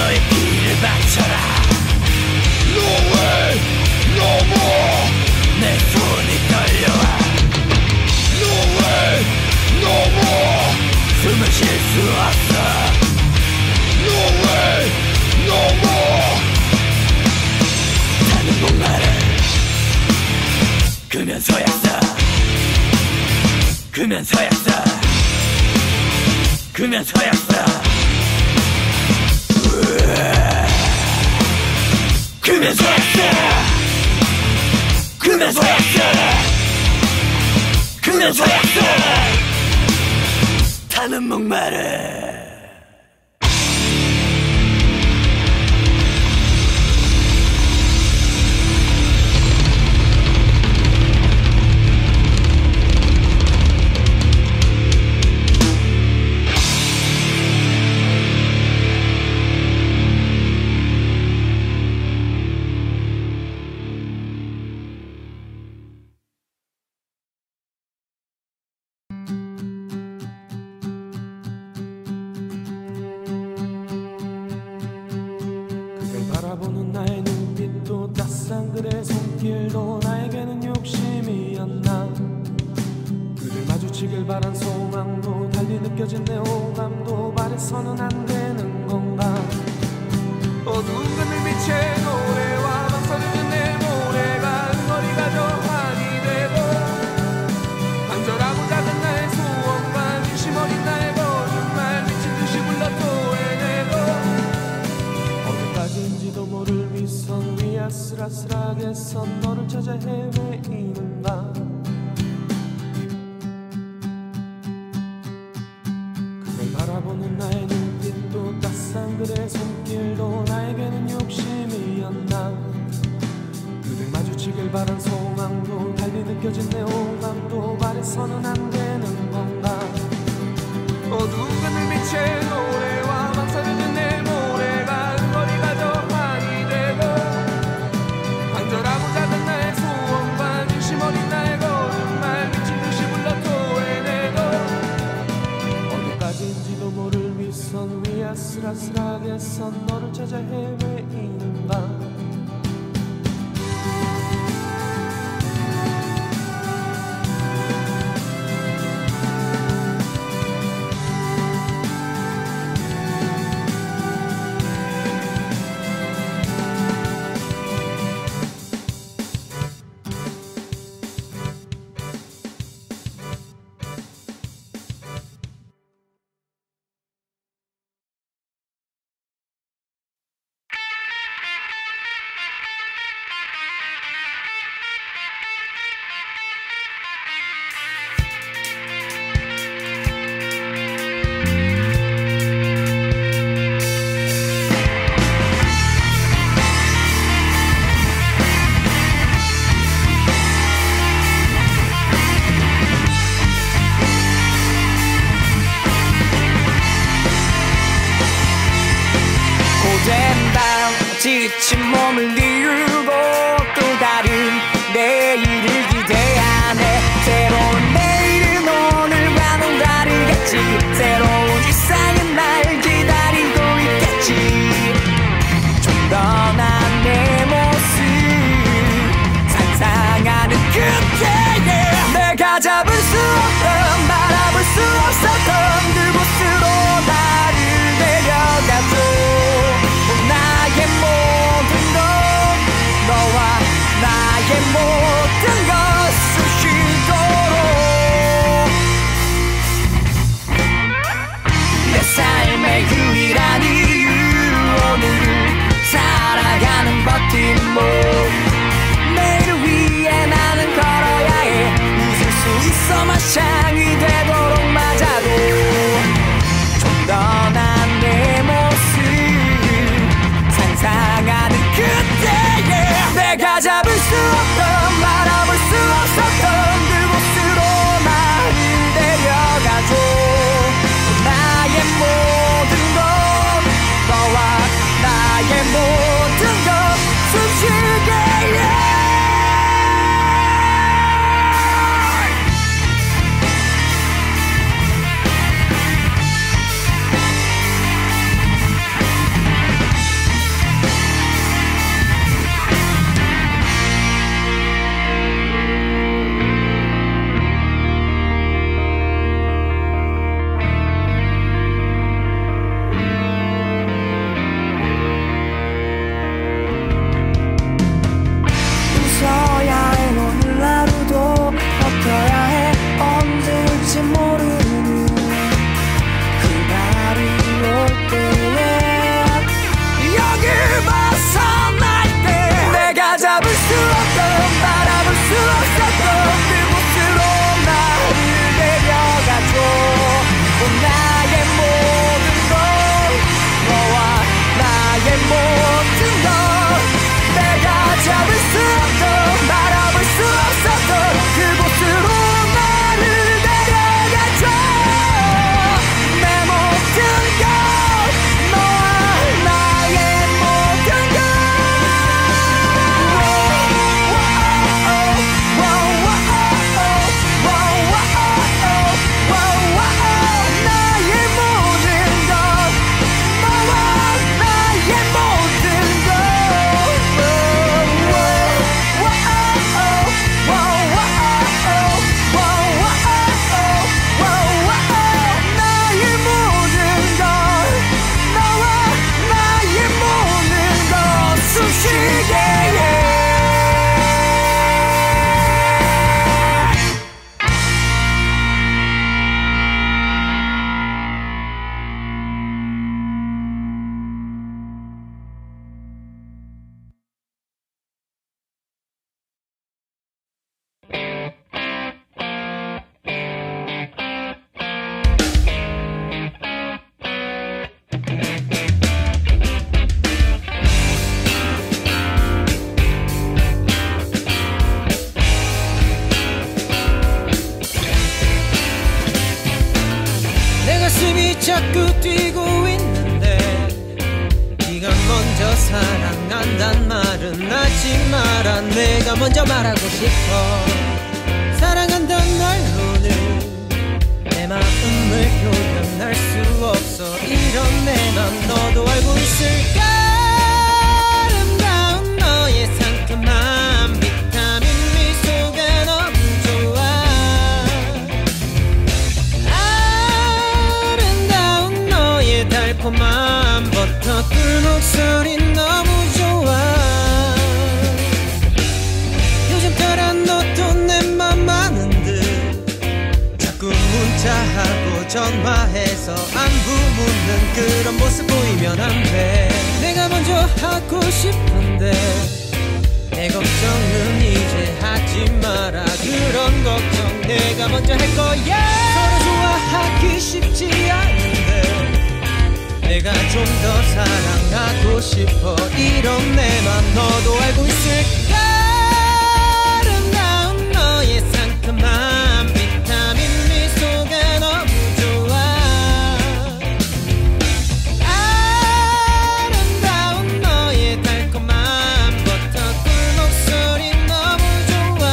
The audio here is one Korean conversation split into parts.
너의 길을 바쳐라. No way, no more. 내 손이 떨려와. No way, no more. 숨을 쉴 수 없어. No way, no more. 나는 목마를 그면서였어. 그면서였어. 그면서였어. 그면서였어. 그면서였어. 그면서였어. 타는 목마를. 바라보는 나의 눈빛도 따스한 그대 손길도 나에게는 욕심이었나. 그를 마주치길 바란 소망도 달리 느껴진 내 오감도 말해서는 안 되는 건가. 어두운 그늘 빛의 노래와 망설이는 내 노래가 거리가 더 많이 되고 간절하고 작은 나의 소원과 진심 어린 나의 거짓말 미친 듯이 불러 토해내고 어디까지인지도 모를 윗선 위 아슬아슬하게 선 너를 찾아 헤매이는가. 그걸 바라보는 나의 눈빛도 따스한 그대의 손길도 나에게는 욕심이었나. 그를 마주치길 바란 소망도 달리 느껴진 내 오감도 말해서는 안 되는 건가. 어두운 그늘 빛의 노래와 망설이는 내 노래가 거리가 더 많이 되고 간절하고 작은 나의 소원과 진심 어린 나의 거짓말 미친 듯이 불러 토해내고 어디까지인지도 모를 윗선 위 아슬아슬하게 선 너를 찾아 헤매이는가. 지친 몸을 뉘우고 또 다른 내일을 기대하네. 새로운 내일은 오늘과는 다르겠지. 새로운 일상은 날 기다리고 있겠지. 좀 더 난 내 모습 상상하는 그때에 내가 잡을 수 없던 바라볼 수 없었던 그곳으로 나를 데려가줘. 나의 모든 것 너와 나의 모든 것을 쉬도록 내 삶의 유일한 이유 오늘을 살아가는 버팀목. 내일을 위해 나는 걸어야 해. 웃을 수 있어 마창이 되도록 맞아도 좀 더 난 내 모습 상상하는 그때에 내가 잡을 수 없던 바라볼 수 없었던 그곳으로 나를 데려가줘. 나의 모든 것 너와 나의 모든 것 숨쉬게 먼저 사랑한단 말은 하지 마라. 내가 먼저 말하고 싶어. 사랑한단 말로는 내 마음을 표현할 수 없어. 이런 내 맘 너도 알고 있을까? 아름다운 너의 상큼한 비타민 미소가 너무 좋아. 아름다운 너의 달콤한 버터 꿀 목소리 너무 좋아. 요즘 따라 너도 내 맘 아는 듯 자꾸 문자하고 전화해서 안부 묻는 그런 모습 보이면 안 돼. 내가 먼저 하고 싶은데 내 걱정은 이제 하지 마라. 그런 걱정 내가 먼저 할 거야. 서로 좋아하기 쉽지 않은데 내가 좀 더 사랑하고 싶어. 이런 내 맘 너도 알고 있을까? 아름다운 너의 상큼한 비타민 미소가 너무 좋아. 아름다운 너의 달콤한 버터 꿀 목소리 너무 좋아.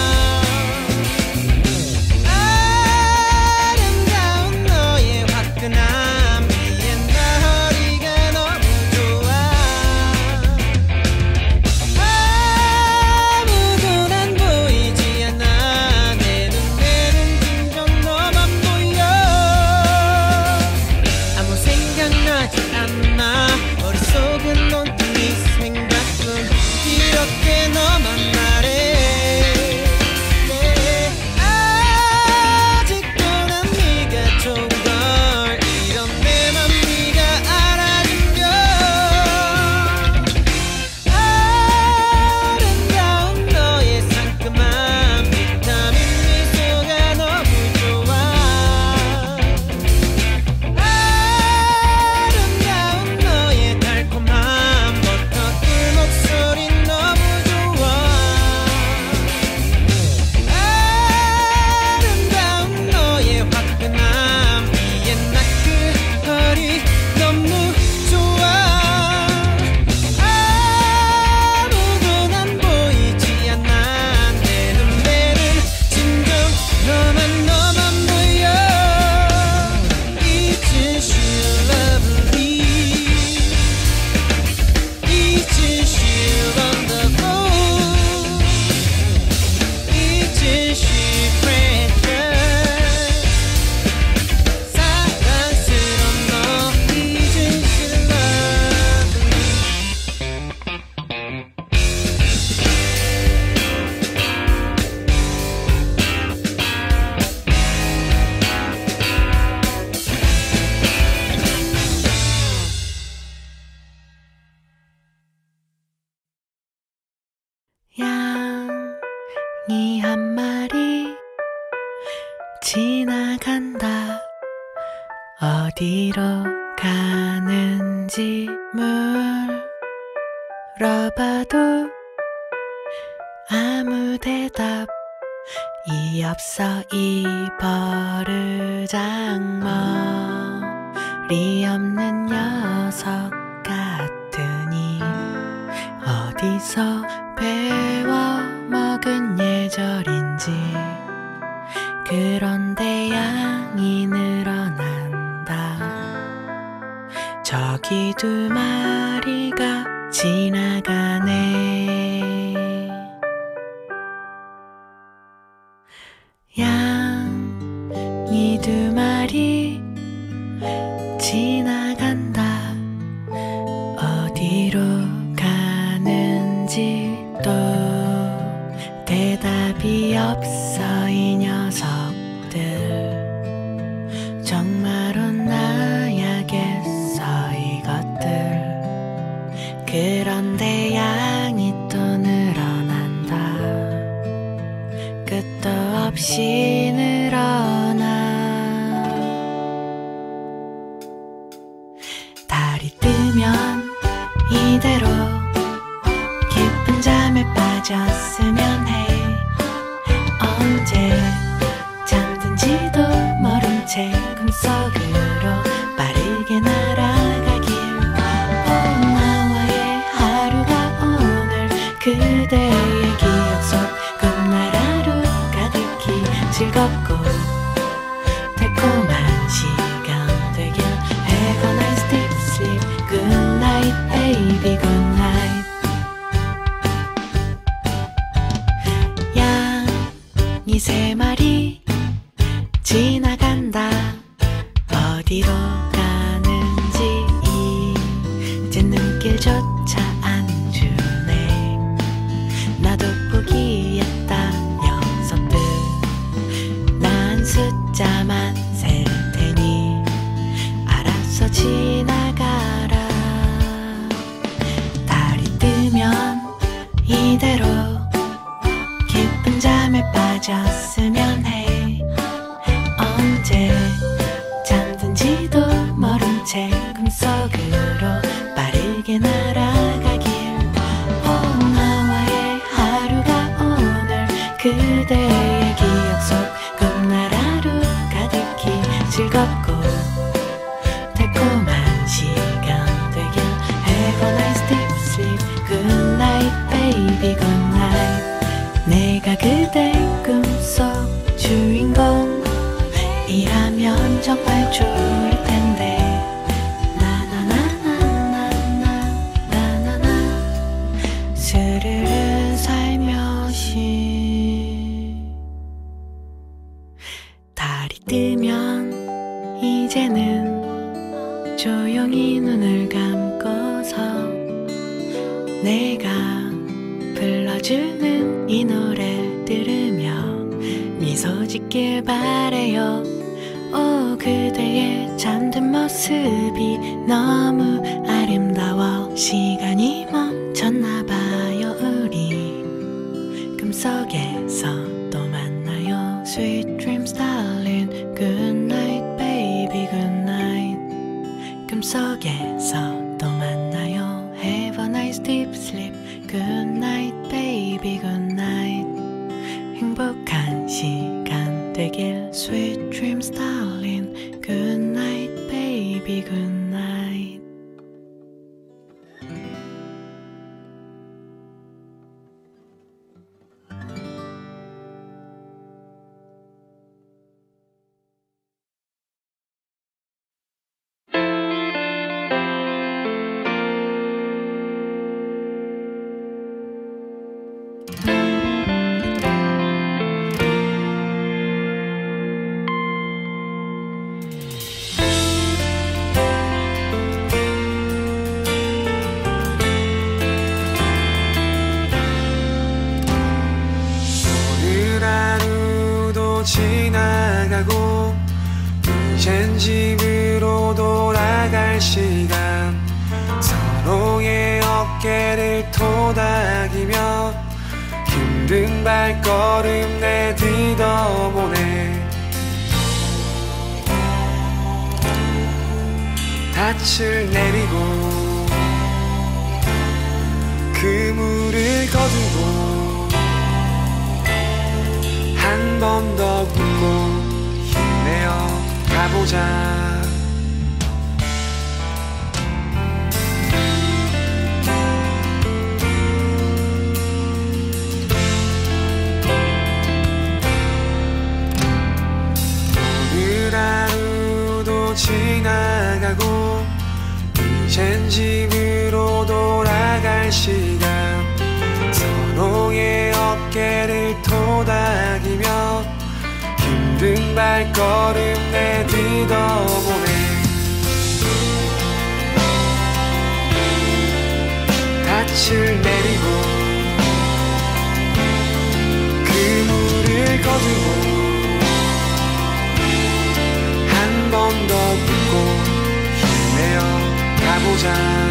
아름다운 너의 화끈한 비엔나 너무 좋아. 아무도 난 보이지 않아. 내 눈에는 진정 너만 보여. 아무 생각나지 않아. 머릿속은 온통 네 생각뿐. 이렇게 너만 말해. 아직도 난 네가 좋은 걸. 이런 내 맘 네가 알아주면 아름다운 너의 상큼한 비타민 미소가 너무 좋아. 아름다운 너의 달콤한 버터 꿀 목소리 너무 좋아. 아름다운 너의 화끈한 비엔나 그 허리 너무 좋아. 아무도 난 보이지 않아. 내 눈에는 진정 너만 보여. Isn't she lovely? Isn't she wonderful? Isn't she precious? 사랑스러운 너 Isn't she lovely? 양이 한 마리 지나간다. 어디로 가는지 물어봐도 아무 대답이 없어. 이 버르장머리 없는 녀석 같으니 어디서 배워먹은 예절인지. 그런데 양이 늘어난다. 저기 두 마리가 지나가네. 양이 두 마리 지나간다. 어디로 가는지 또 대답이 없어. 이 녀석들 정말 혼나야겠어. 이것들. 그런데 양이 또 늘어난다. 끝도 없이 늘어나. 달이 뜨면 이대로 깊은 잠에 빠졌으면 해. 언제 잠든지도 모른 채 꿈속으로 빠르게 날아가길. 나와의 즐겁고 달콤한 시간 되길. Have a nice deep sleep. Good night baby good night. 양이 세 마리 지나간다. 어디로 가는지 이제 눈길조차 안 주네. 나도 포기했다 녀석들. 난 숫자만 셀 테니 알아서 지나가라. 달이 뜨면 이대로 깊은 잠에 빠졌으면 해. 언제 잠든지도 모른 채 꿈속으로 빠르게 날아가길. 나와의 하루가 오늘 그대의 기억 속 꿈나라로 가득히 즐겁고 달콤한 시간 되길. Have a nice deep sleep. Good night baby good night. 내가 그대 꿈속 주인공이라면 정말 좋을 텐데. 나나나나나나나나 스르르 살며시. 달이 뜨면 이제는 조용히 눈을 감고서 내가 불러주는 이 노래를 들으며 미소 짓길 바래요. 오 그대의 잠든 모습이 너무 아름다워. 시간이 멈췄나봐요. 우리 꿈속에서 또 만나요. Sweet dreams darling. Good night baby good night. 꿈속에서 또 만나요. Have a nice deep sleep. Good night baby good night. 행복한 시간 되길. Sweet dreams darling. Good night baby good night. 지나가고 이젠 집으로 돌아갈 시간. 서로의 어깨를 토닥이며 힘든 발걸음 내딛어보네. 닻을 내리고 그물을 거두고 한 번 더 웃고 힘내어 가보자. 오늘 하루도 지나가고 이젠 집으로 돌아갈 시간. 서로의 어깨를 토닥이며 힘든 발걸음 내딛어보네. 닻을 내리고 그물을 거두고 한 번 더 웃고 힘내어 가보자.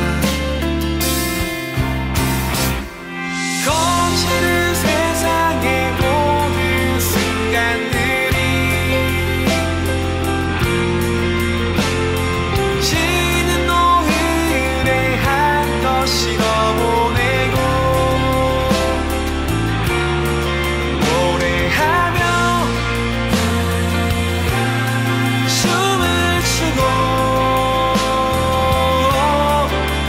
거칠은 세상의 모든 순간들이 지는 노을에 한 더 실어보내고 노래하며 숨을 쉬고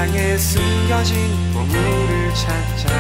세상에 숨겨진 보물을 찾자.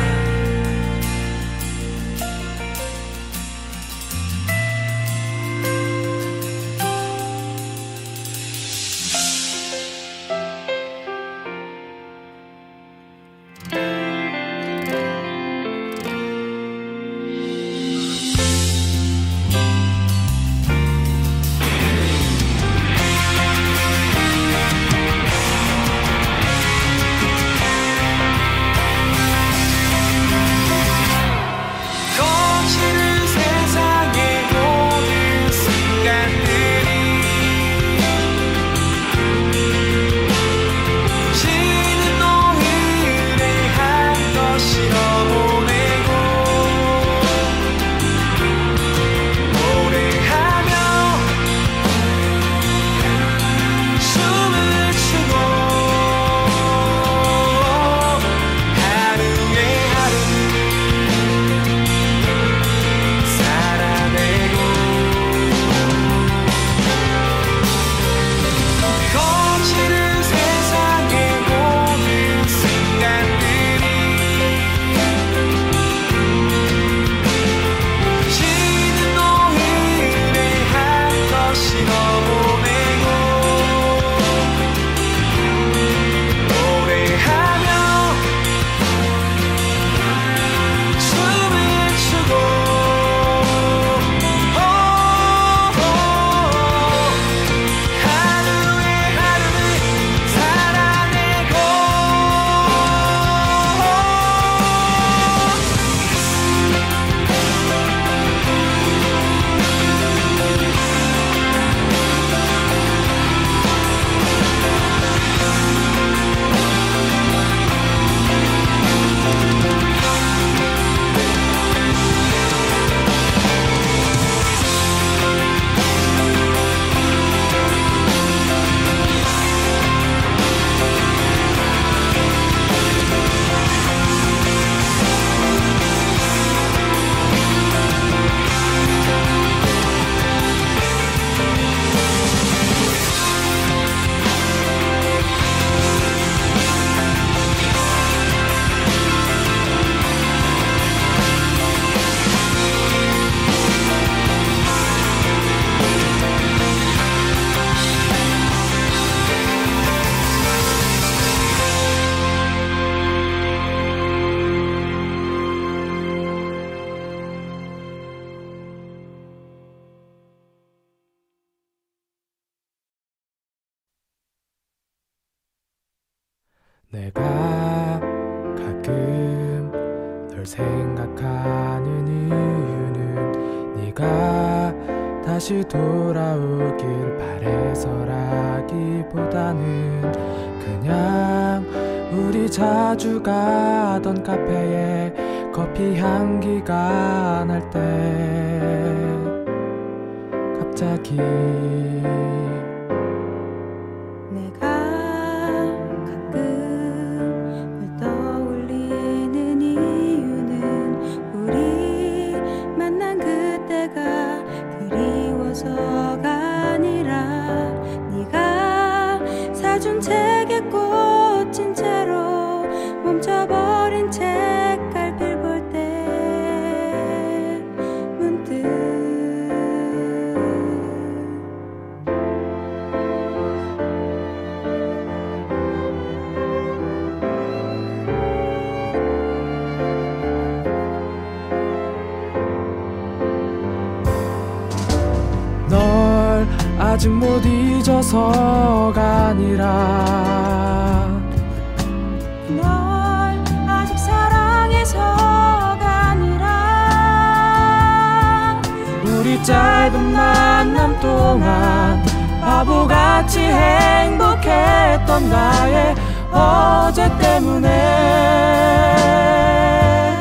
내가 가끔 널 생각하는 이유는 네가 다시 돌아오길 바래서라기보다는 그냥 우리 자주 가던 카페에 커피 향기가 날 때 갑자기 아직 못 잊어서가 아니라 널 아직 사랑해서가 아니라 우리 짧은 만남 동안 바보같이 행복했던 나의 어제 때문에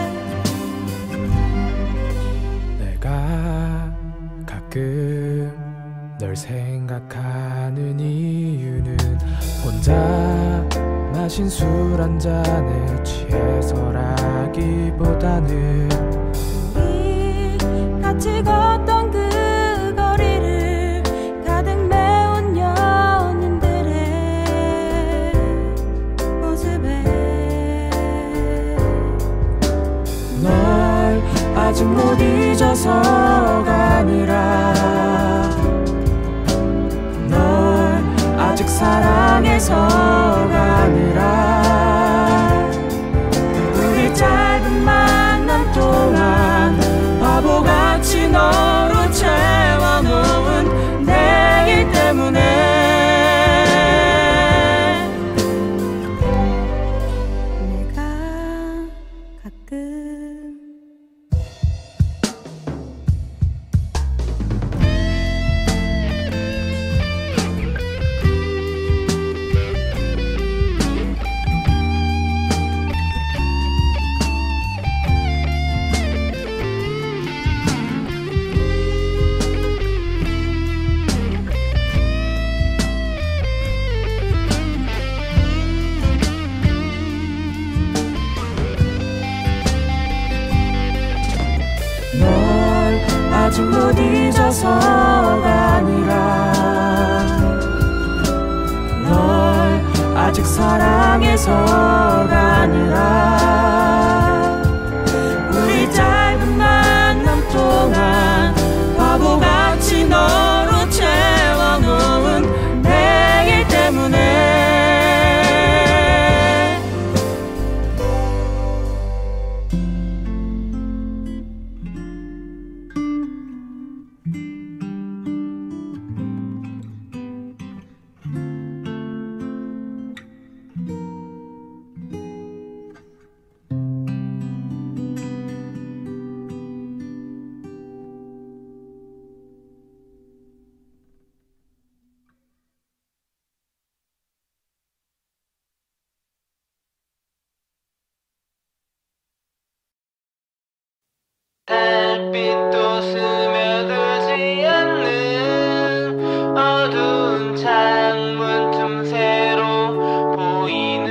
내가 가끔 널 생각하는 이유는 혼자 마신 술 한 잔에 취해서라기보다는 우리 같이 걷던 그 거리를 가득 메운 연인들의 모습을 아직 못 잊어서가 아니라 널 아직 사랑해서가 아니라 우리 짧은 만남 동안 바보같이 너로 채워놓은 내일 때문에 내가 가끔 아직 못 잊어서가 아니라 널 아직 사랑해서가 아니라 우리 짧은 만남 동안 바보같이 너로 채워놓은 내일 때문에 달빛도 스며들지 않는 어두운 창문 틈새로 보이는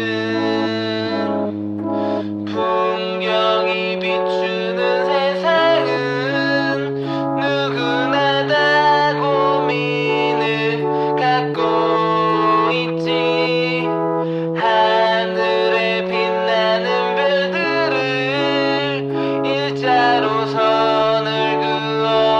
풍경이 비추는 세상은 누구나 다 고민을 갖고 있지. 하늘에 빛나는 별들을 일자로 선을 그어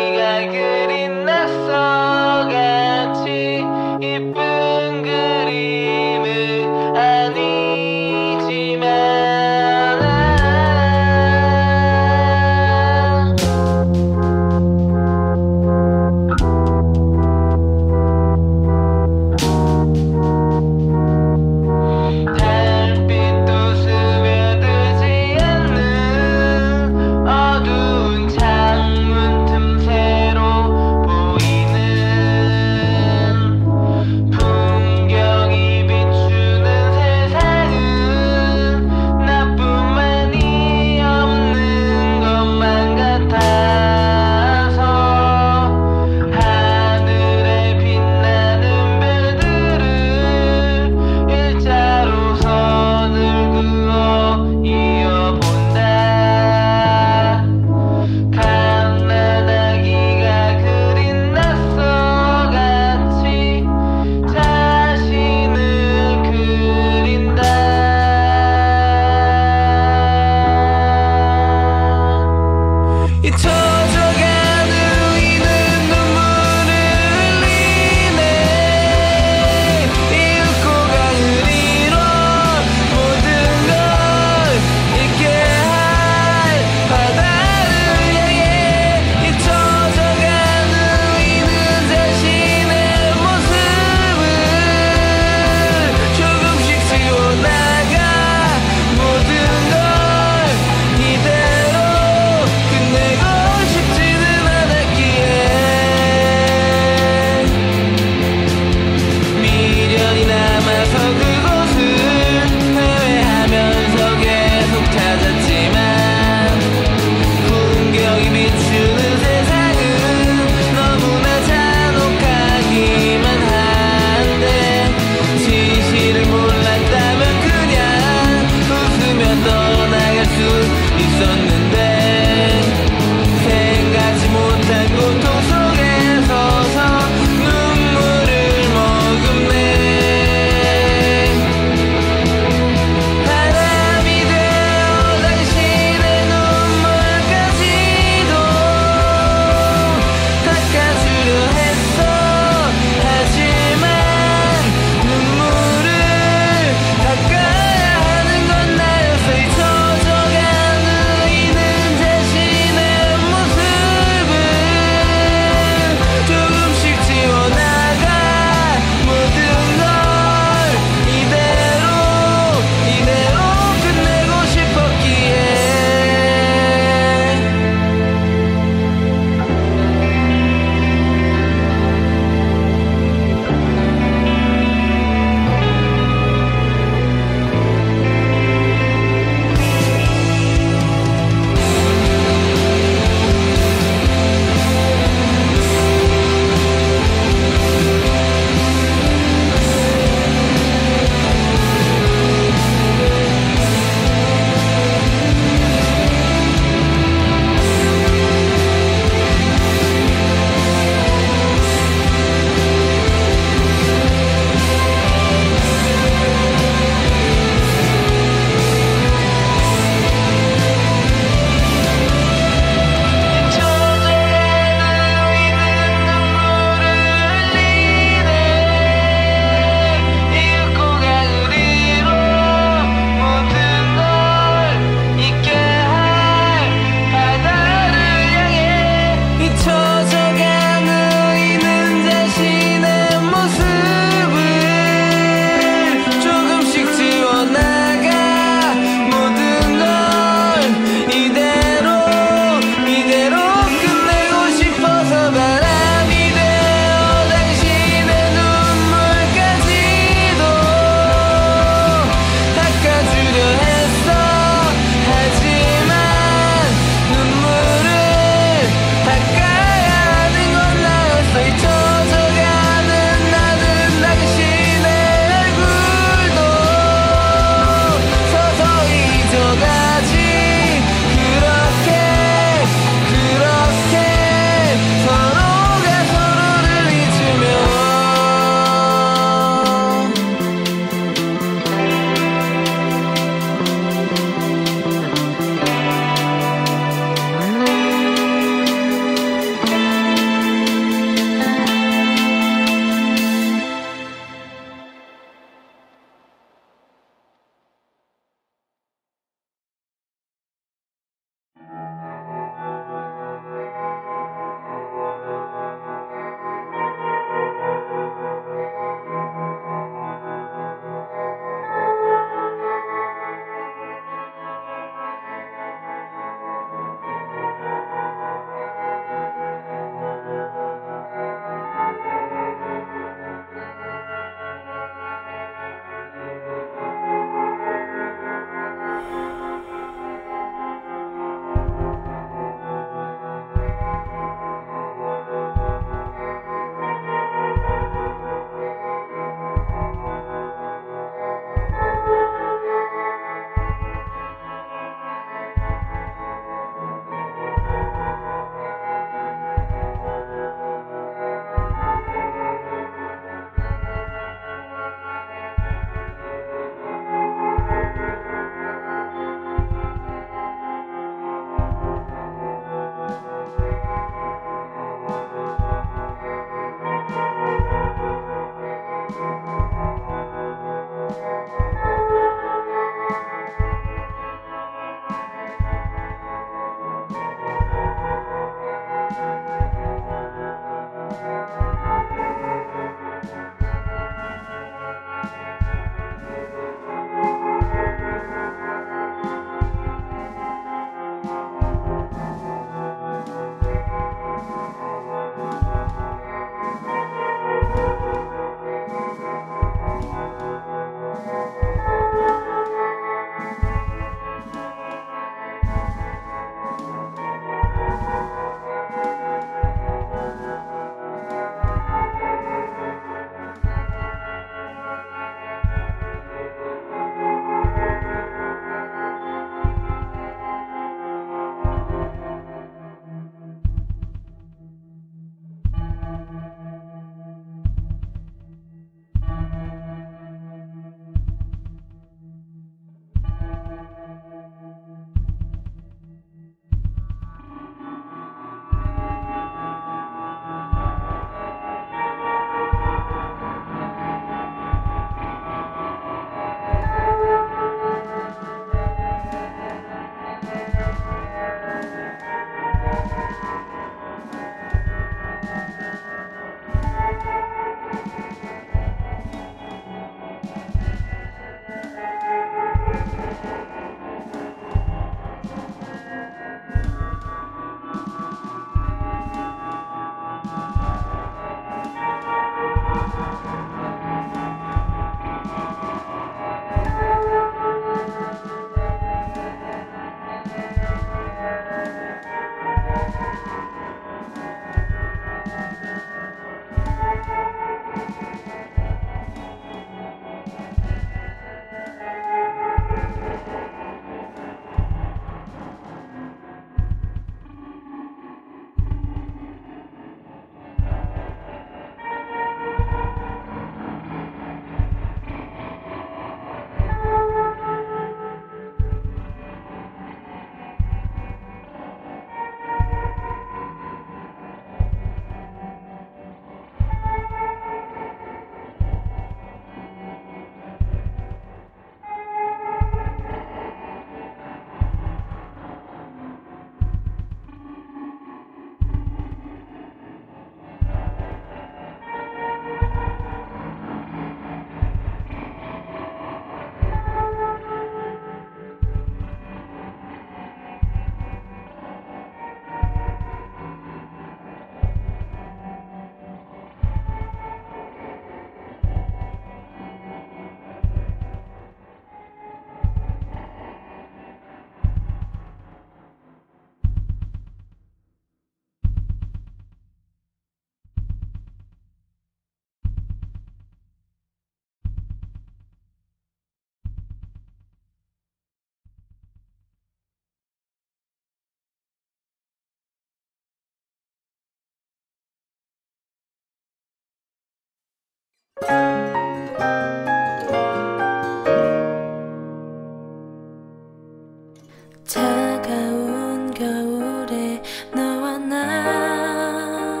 차가운 겨울에 너와 나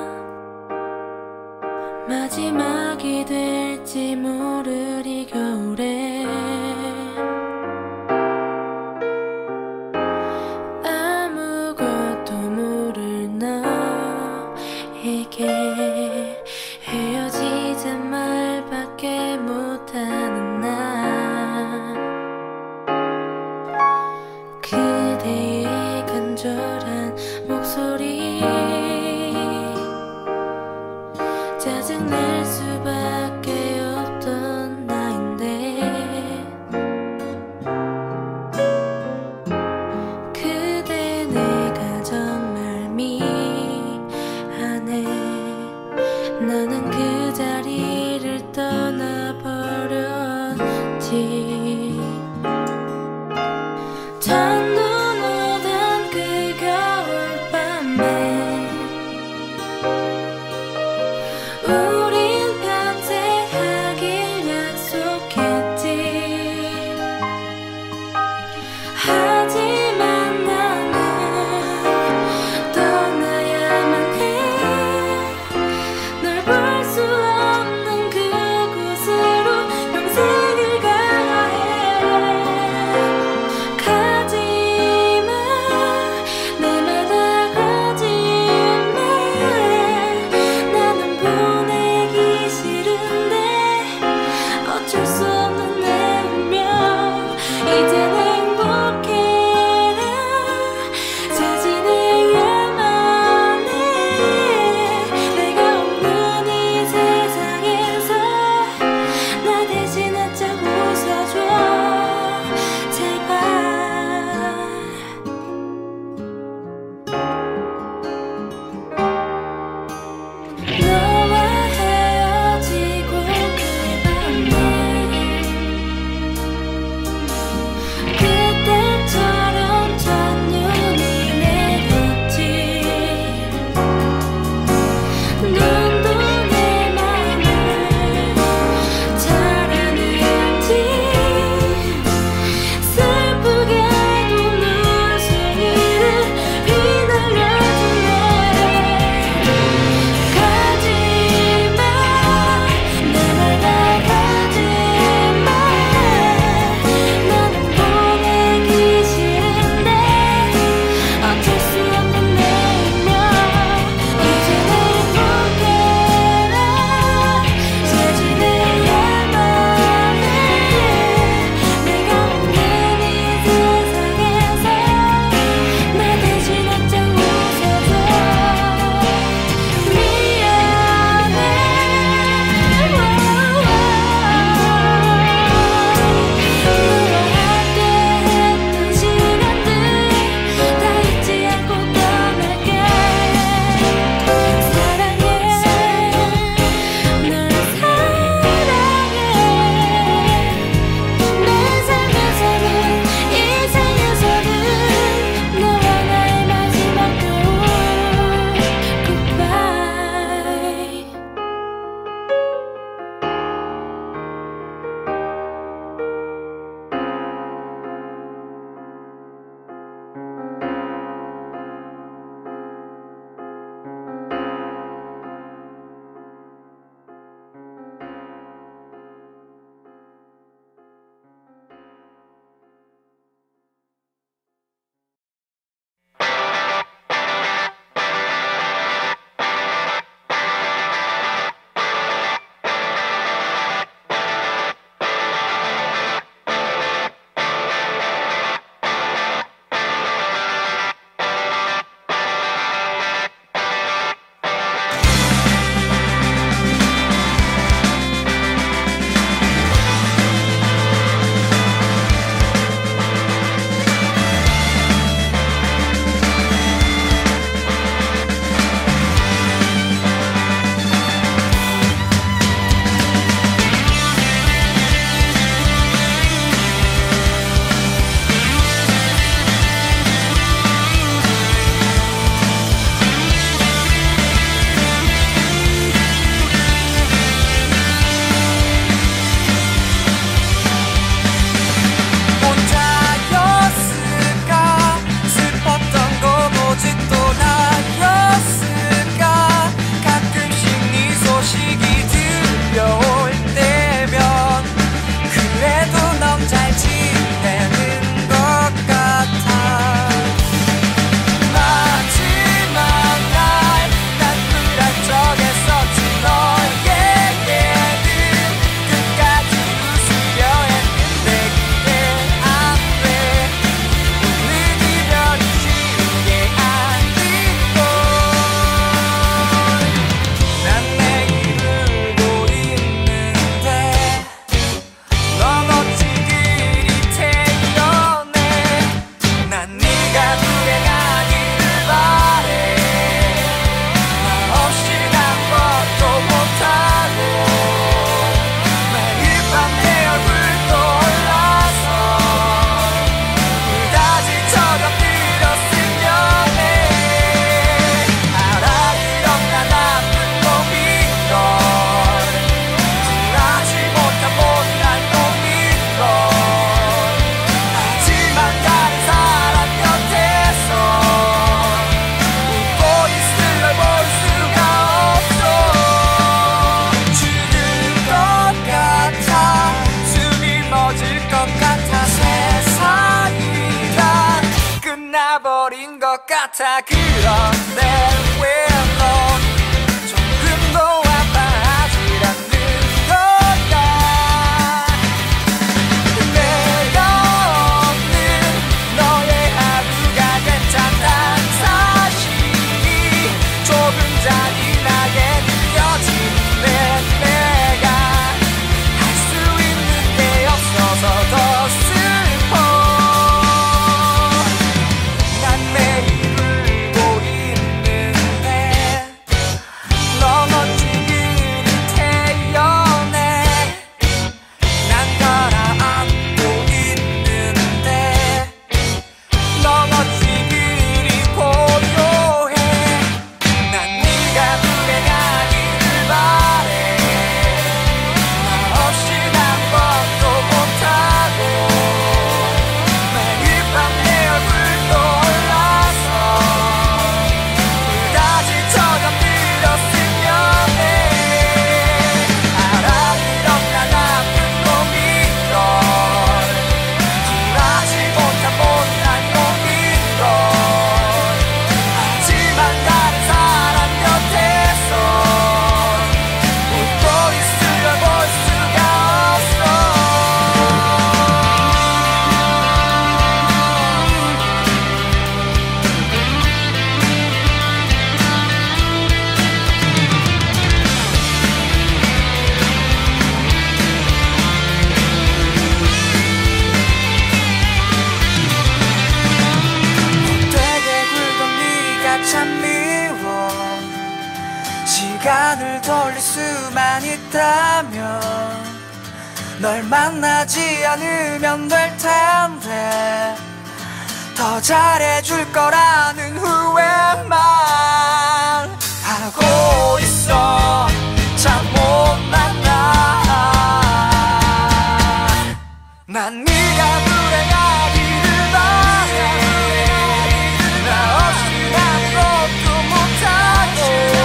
마지막이 될지 모를 이 겨울에 아무것도 모를 너에게 헤어지자 말밖에 못하는 나 그대의 간절한 목소리 짜증낼 수밖에 없던 나인데 그대 내가 정말 미안해 나는 그 자리를 떠나버렸지 첫눈 오던 그 겨울밤에 우린 밤새 하길 약속했지 하지만 나는 떠나야만 해 널 볼 수 없는 그곳으로 평생을 가야 해 가지마 내 말 다 가지마 나는 보내기 같아. 그런데 왜 넌 조금도 아파하지 않는 걸까? 내가 없는 너의 하루가 괜찮단 사실이 조금 잔인하게 느껴지는데 내가 할 수 있는 게 없어서 더 슬퍼. 난 매일 울고 있는데 넌 어찌 그리 태연해. 난 가라앉고 있는데 넌 어찌 그리 고요해. 난 네가 불행하기를 바래. 나 없이 아무것도 못하고 매일 밤 내 얼굴 떠올라서 그다지 처잠들었으면 해. 알아 이런 나 나쁜 놈인걸. 굴하지 못한 못난 놈인걸. 하지만 다른 사람 곁에서 웃고 있으려 볼 수가 없어. 되게 굴던 네가 참 미워. 시간을 돌릴 수만 있다면 널 만나지 않으면 될 텐데 더 잘해줄 거라는 후회만 하고 있어. 참 못난 난 네가 불행하기를 바래. 나 없이 아무것도 못하고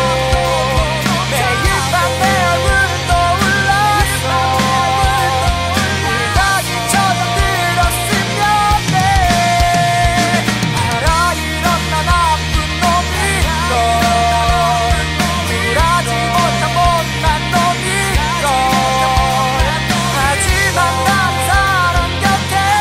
매일 밤 내 얼굴 떠올라서 그다지 처잠들었으면 해. 알아 이런 나 나쁜 놈인걸. 굴하지 못한 못난 놈인걸. 하지만 다른 사람 곁에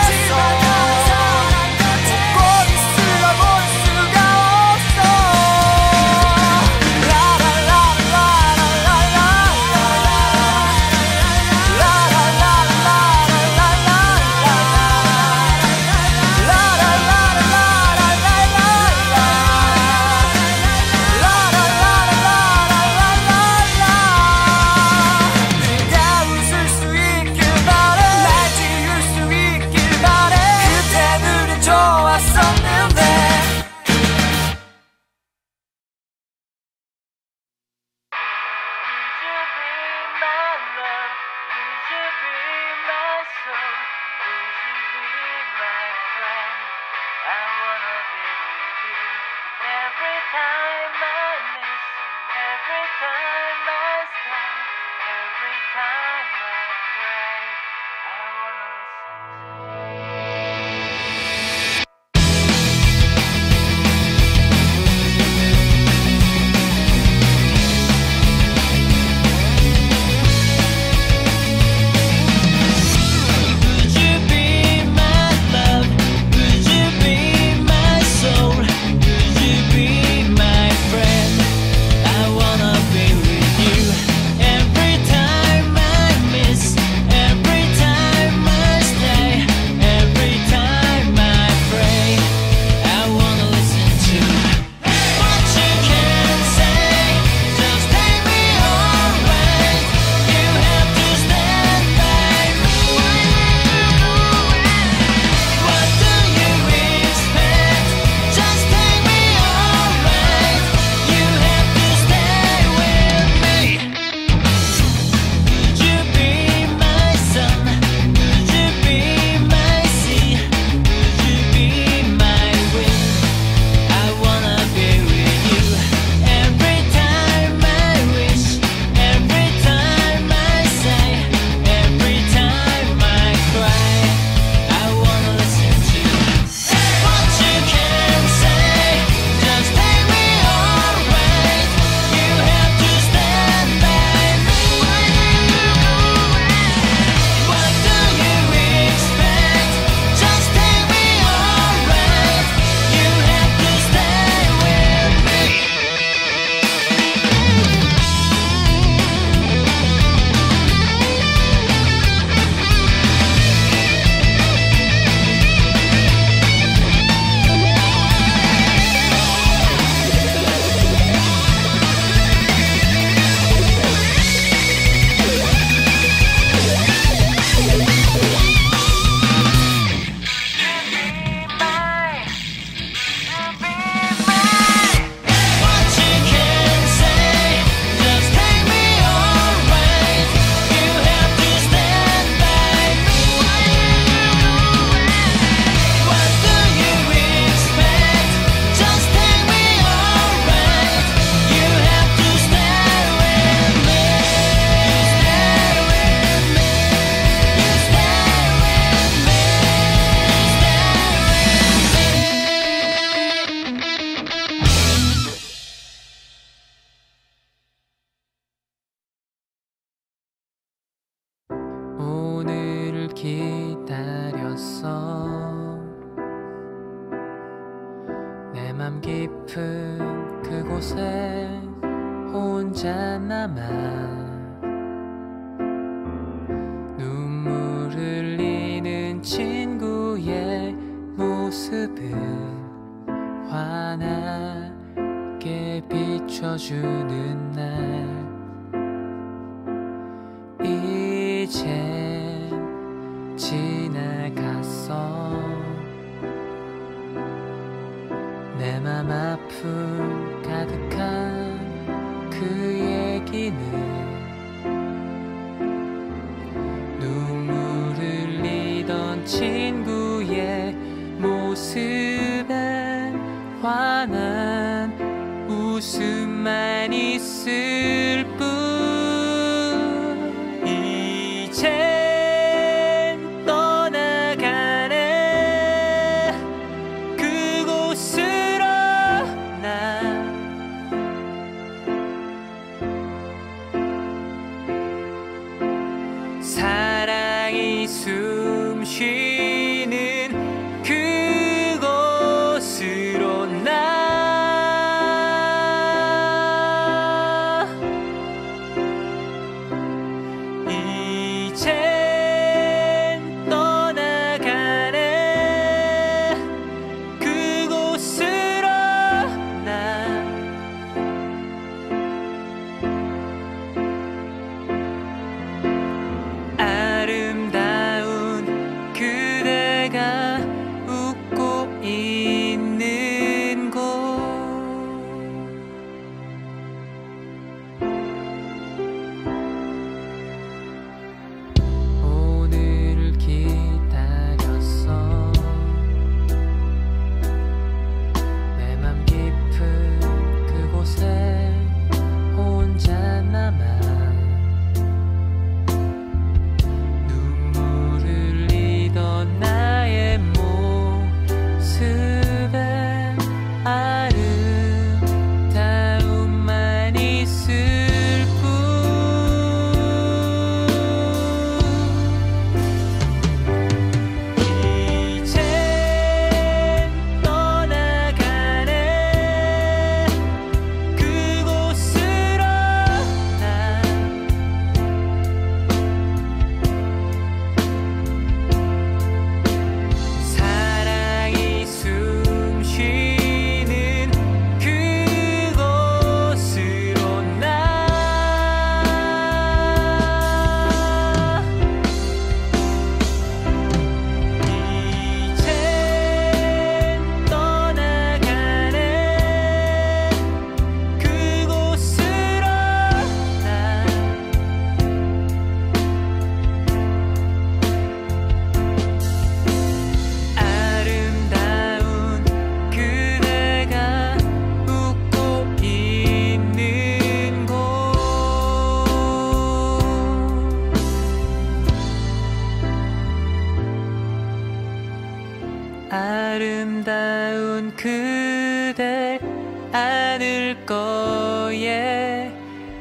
기다렸어. 내 맘 깊은 그곳에 혼자 남아 눈물 흘리는 친구의 모습을 환하게 비춰주는 날, 이젠 지나갔어. 내 맘 아픔 가득한 그 얘기는 눈물 흘리던 친구의 모습에 환한 웃음만 있을 뿐. 이젠 떠나가네 그곳으로 나. 사랑이 숨 쉬는 그곳으로 나. 이젠 떠나가네 그곳으로 나. 아름다운 그대가 웃고 있는 곳, 오늘을 기다렸어. 내 맘 깊은 그곳에 혼자 남아 눈물 흘리던 나의 모습에 아름다움만 있을 뿐. 이젠 떠나가네 그곳으로 나. 사랑이 숨 쉬는 그곳으로 나. 이젠 떠나가네 그곳으로 나. 아름다운 그대가 웃고 있는 곳, 아름다운 그댈 안을 거예요.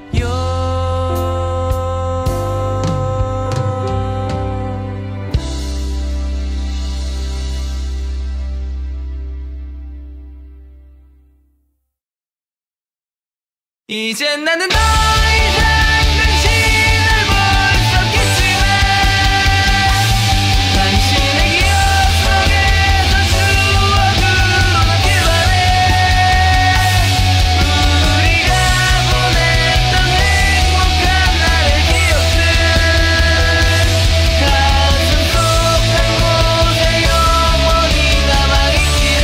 이젠 나는 더 이상 당신을 볼 수 없겠지만 당신의 기억 속에서 추억으로 남길 바래. 우리가 보냈던 행복한 날의 기억들 가슴 속 한 곳에 영원히 남아있기를.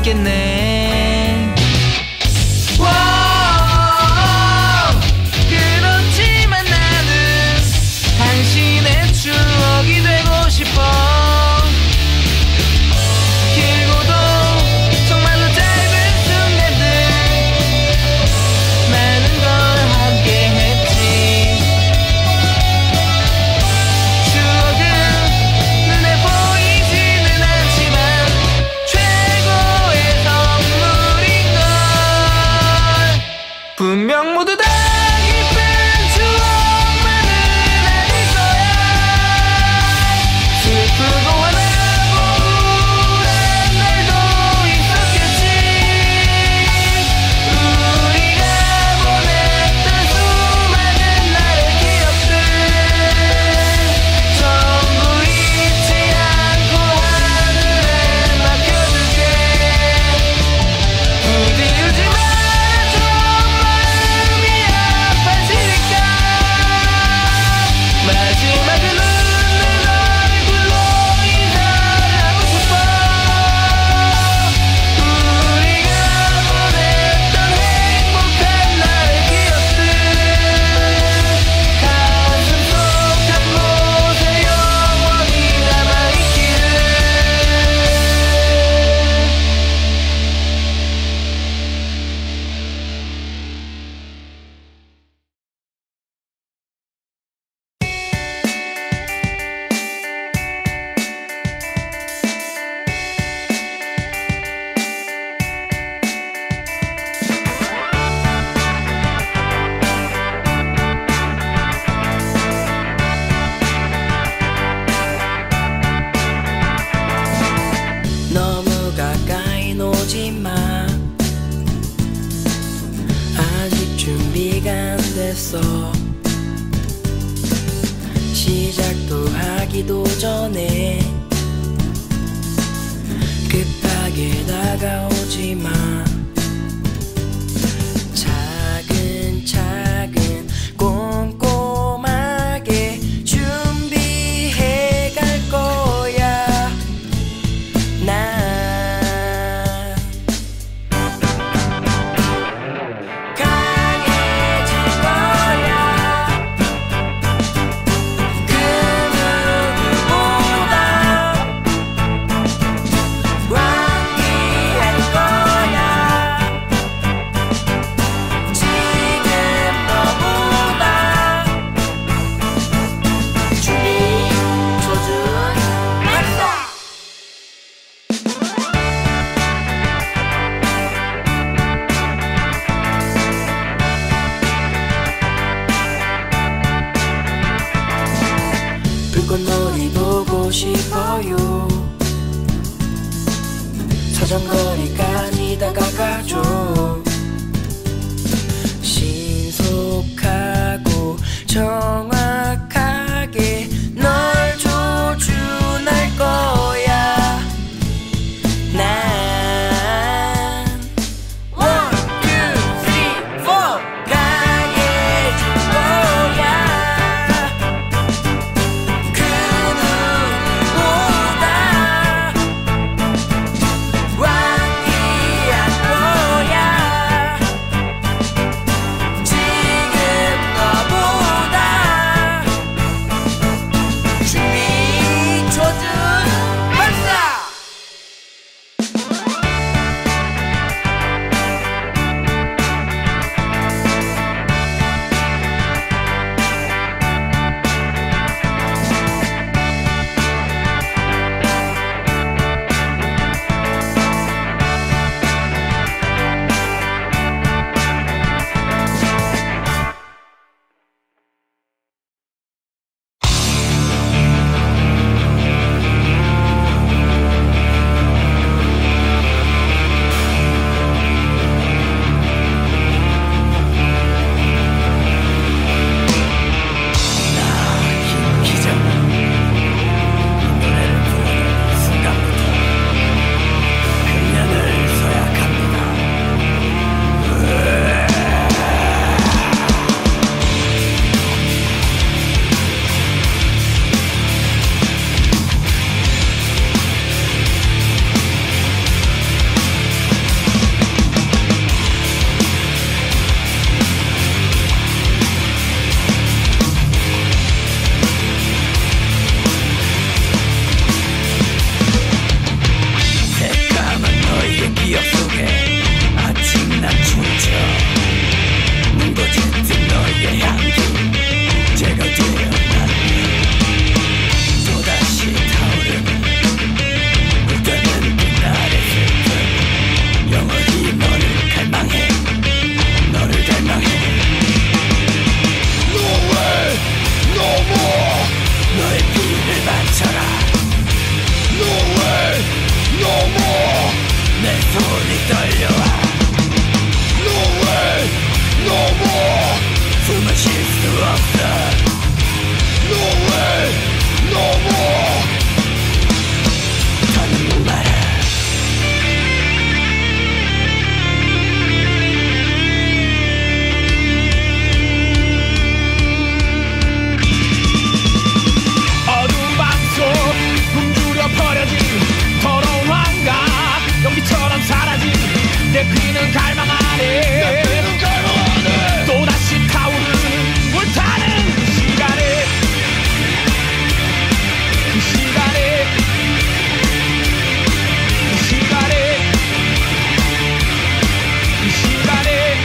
있겠네. 그렇지만 나는 당신의 추억이 되고 싶어. 길고도 정말로 짧은 순간들 많은 걸 함께 했지. 추억은 눈에 보이지는 않지만 최고의 선물인걸. 분명 모두 다 기쁜 추억만은 아닐 거야. 슬프고 화나고 우울한 날도 있었겠지. 우리가 보냈던 수많은 날의 기억들 전부 잊지 않고 하늘에 맡겨둘게. 부디 울지 말아줘. 마음이 아파지니까 마지막은 웃는 얼굴로 인사하고 싶어. 우리가 보냈던 행복한 날의 기억들 가슴 속 한 곳에 영원히 남아있기를. 너무 가까이 오지 마. 아직 준비가 안 됐어. 시작도 하기도 전에 급하게 다가오지 마. 차근차근 꼼꼼하게 준비해 갈 거야. 난 강해질 거야. 그 누구보다 완기할 거야. 지금 너보다 준비 조준 발사. 불꽃놀이 보고 싶어요. 사정거리까지 다가가줘. 신속하고 정확하게 널 조준할 거야. 난 1, 2, 3, 4 강해질 거야. 그 누구보다 완기할 피는 갈망하네 또다시 타오르는 불타는 그 시간에 그 시간에 그 시간에 그 시간에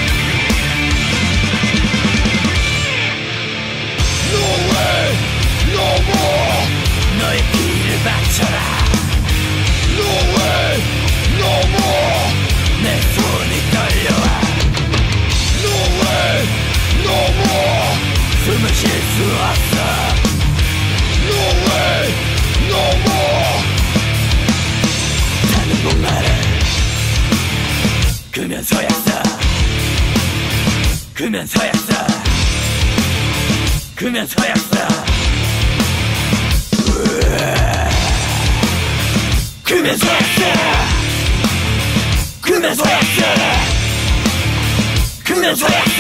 No way, no more 너의 피를 바쳐라 No way, no more 내 손이 떨려와 No way, no more 숨을 쉴 수 없어 No way, no more 나는 목마르 그면서였어 그면서였어 그면서였어 그면서였어 그면서였어 그면서였어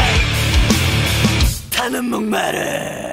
나는 목마르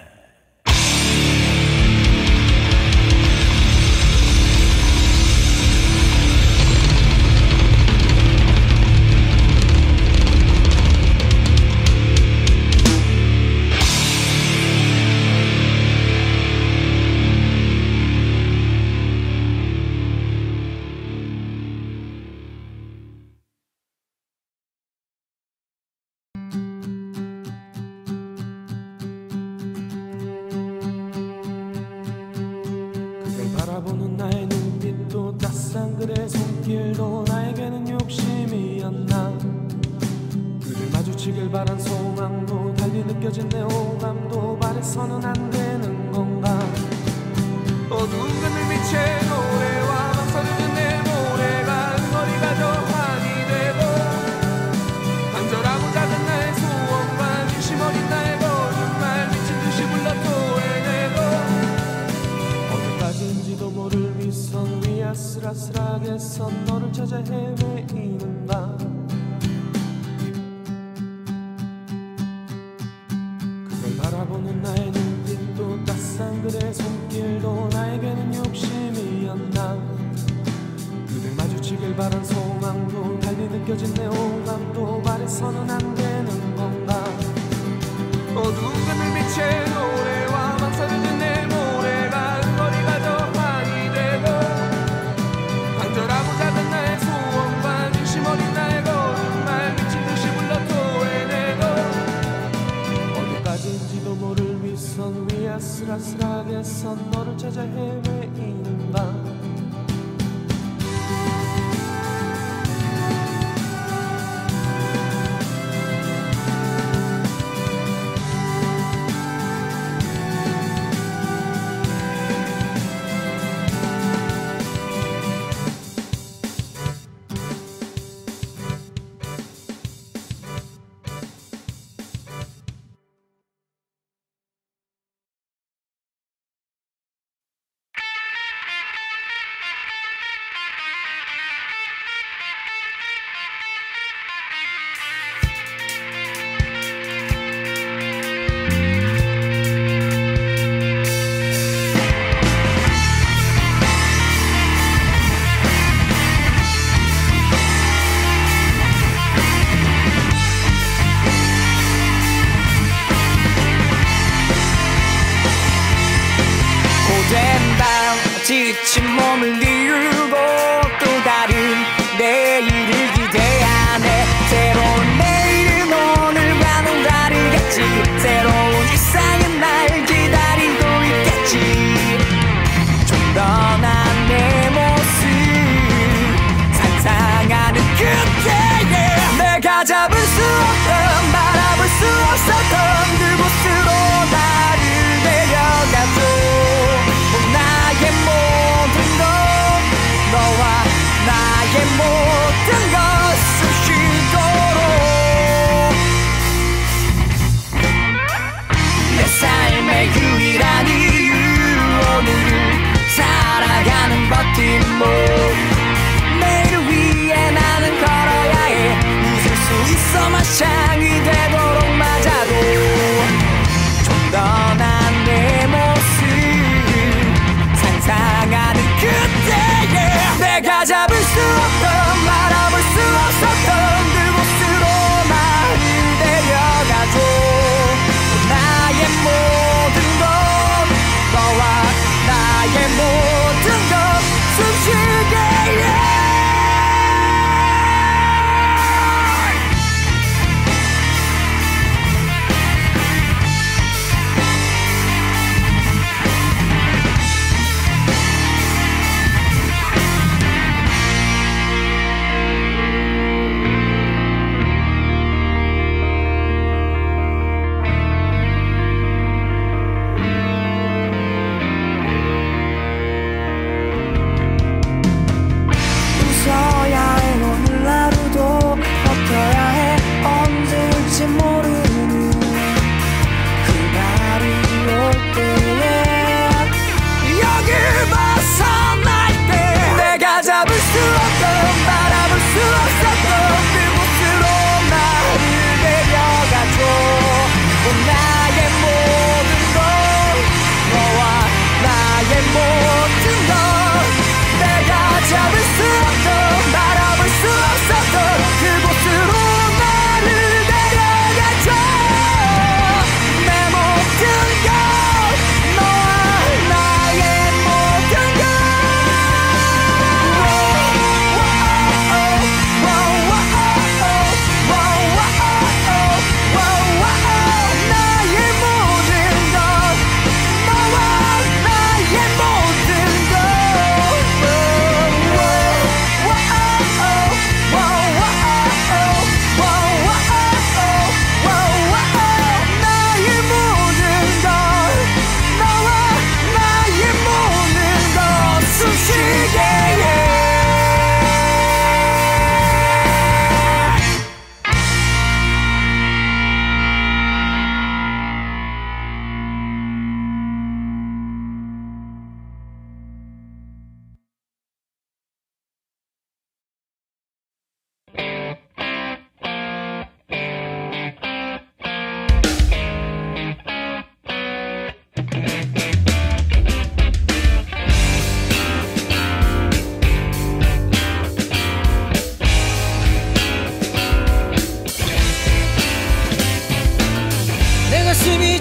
바라보는 나의 눈빛도 따스한 그대 손길도 나에게는 욕심이었나 그를 마주치길 바란 소망도 달리 느껴진 내 오감도 말해서는 안 되는 건가 어두운 그늘 밑에 노래와 망설이는 내 노래가 거리가 더 많이 되고 간절하고 작은 나의 소원과 진심 어린 나의 거짓말 미친 듯이 불러 토해내고 어디까지인지도 모를 윗선 위 아슬아슬하게 선 너를 찾아 헤매이는가 그걸 바라보는 나의 눈빛도 따스한 그대의 손길도 나에게는 욕심이었나 그를 마주치길 바란 소망도 달리 느껴진 내 오감도 말해서는 안 되는 건가 어두운 그늘 밑에 노래와 망설이는 내 노래가 거리가 더 많이 되고 간절하고 작은 나의 소원과 진심 어린 나의 거짓말 미친 듯이 불러 토해내고 어디까지인지도 모를 윗선 위 아슬아슬하게 선 너를 찾아 헤매이는가 지친 몸을 이루고 또 다른 내일을 기대하네 새로운 내일은 오늘과는 다르겠지 새로운 일상은 날 기다리고 있겠지 좀 더 난 내 모습 상상하는 그때에 내가 잡을 수 없던 바라볼 수 없었던 그곳으로 나를 데려가줘 나의 모든 것 너와 나의 모든 것을 쉬도록 내 삶의 유일한 이유 오늘을 살아가는 버팀목 내일을 위해 나는 걸어야 해 웃을 수 있어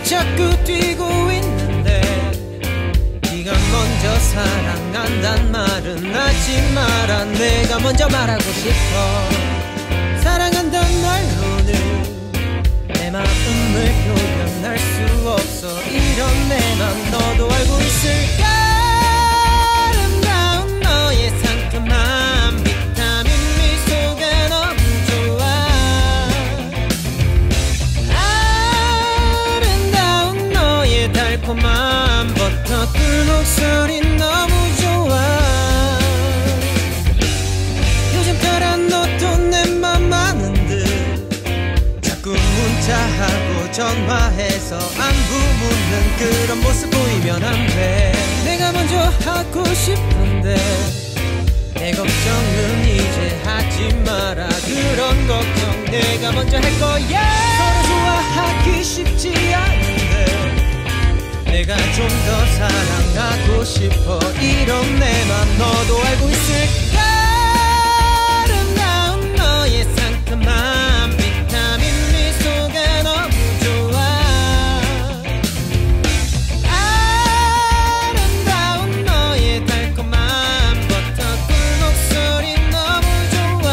자꾸 뛰고 있는데 네가 먼저 사랑한단 말은 하지 마라. 내가 먼저 말하고 싶어. 사랑한단 말로는 내 마음을 표현할 수 없어. 이런 내 맘 너도 알고 있을까? 아름다운 너의 상큼한 비타민 미소가 너무 좋아. 아름다운 너의 달콤한 버터꿀 목소리 너무 좋아. 요즘따라 너도 내 맘 아는 듯 자꾸 문자하고 전화해서 안부 묻는 그런 모습 보이면 안 돼. 내가 먼저 하고 싶은데 내 걱정은 이제 하지 마라. 그런 걱정 내가 먼저 할 거야. 서로 좋아하기 쉽지 않은데 내가 좀 더 사랑하고 싶어. 이런 내 맘 너도 알고 있을까? 아름다운 너의 상큼한 비타민 미소가 너무 좋아. 아름다운 너의 달콤한 버터꿀 목소리 너무 좋아.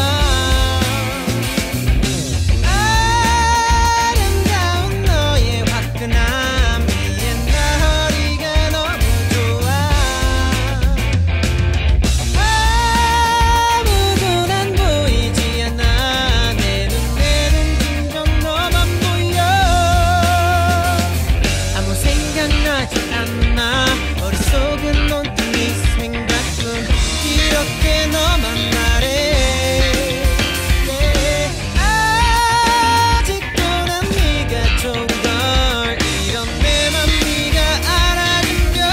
아름다운 너의 화끈한 비엔나 허리가 너무 좋아. 아무도 난 보이지 않아. 내 눈에는 진정 너만 보여. 아무 생각나지 않아. 머릿속은 온통 네 생각뿐. 이렇게 너만 말해. 아직도 난 네가 좋은 걸. 이런 내 맘 네가 알아주면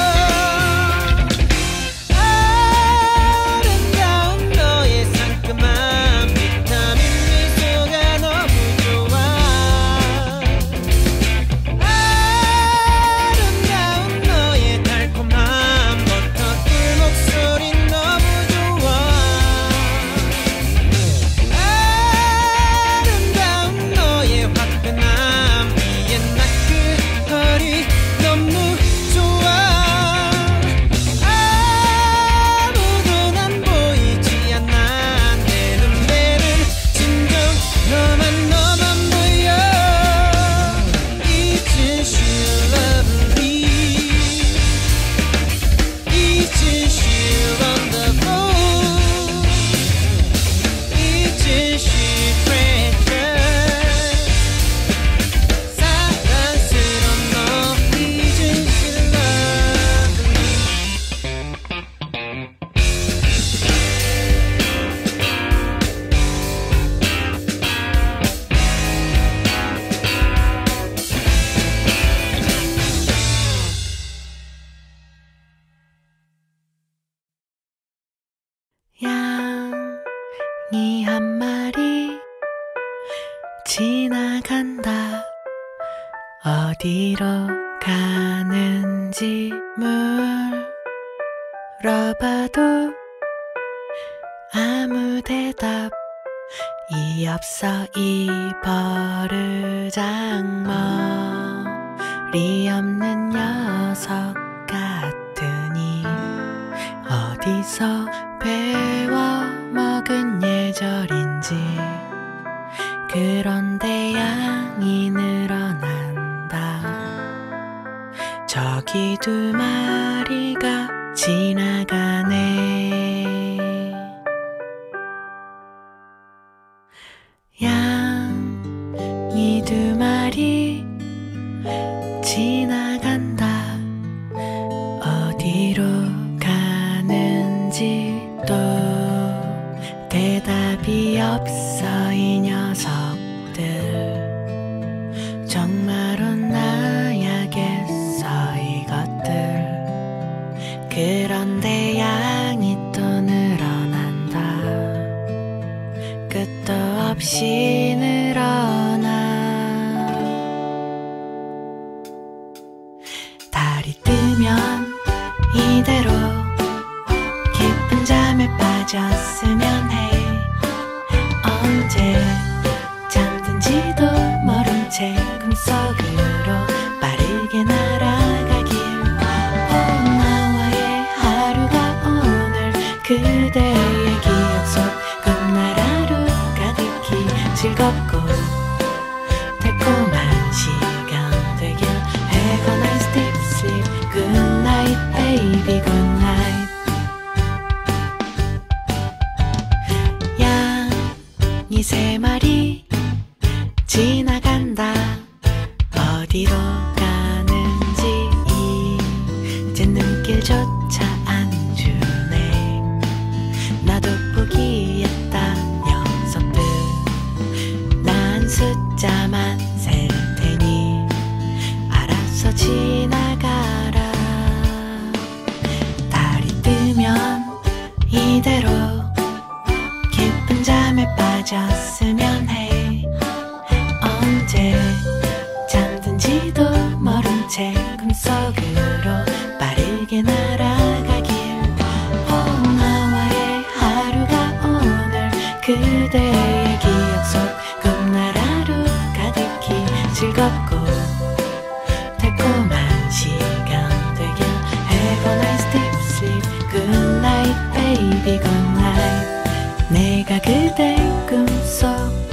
아름다운 너의 상큼한 비타민 미소가 너무 좋아. 아름다운 너의 달콤한 버터꿀 목소리 너무 좋아. 아름다운 너의 화끈한 비엔나 그 허리 너무 좋아. 아무도 난 보이지 않아. 내 눈에는 진정 너만 보여. Isn't she lovely? Isn't she wonderful? Isn't she precious? 사랑스러운 너 Isn't she lovely? 양이 한 마리 지나간다. 어디로 가는지 물어봐도 아무 대답이 없어. 이 버르장머리 없는 녀석 같으니 어디서 배워먹은 예절인지. 그런데 양이 늘어난다. 저기 두 마리가 지나가네. 양이 두 마리 지나간다. 어디로 가는지 또 대답이 없어. 이 녀석들 정말 혼나야겠어. 이것들. 그런데 양이 또 늘어난다. 끝도 없이 늘어나. 달이 뜨면 이대로 깊은 잠에 빠졌으면 해. 언제 잠든지도 모른 채 꿈속으로 즐겁고 달콤한 시간 되길. Have a nice deep sleep. Good night baby good night. 양이 세 마리 지나간다. 어디로 가는지 이제 눈길조차 안 주네. 나도 포기했다 녀석들. 난 숫자만 셀 테니 알아서 지나가라. 달이 뜨면 이대로 깊은 잠에 빠졌으면 해. 언제 잠든지도 모른 채 꿈속으로 빠르게 날아가길. 나와의 하루가 오늘 그대의 기억 속 꿈나라로 가득히 즐겁고 달콤한 시간 되길. Have a nice deep sleep. Good night baby good night. 내가 그대 꿈속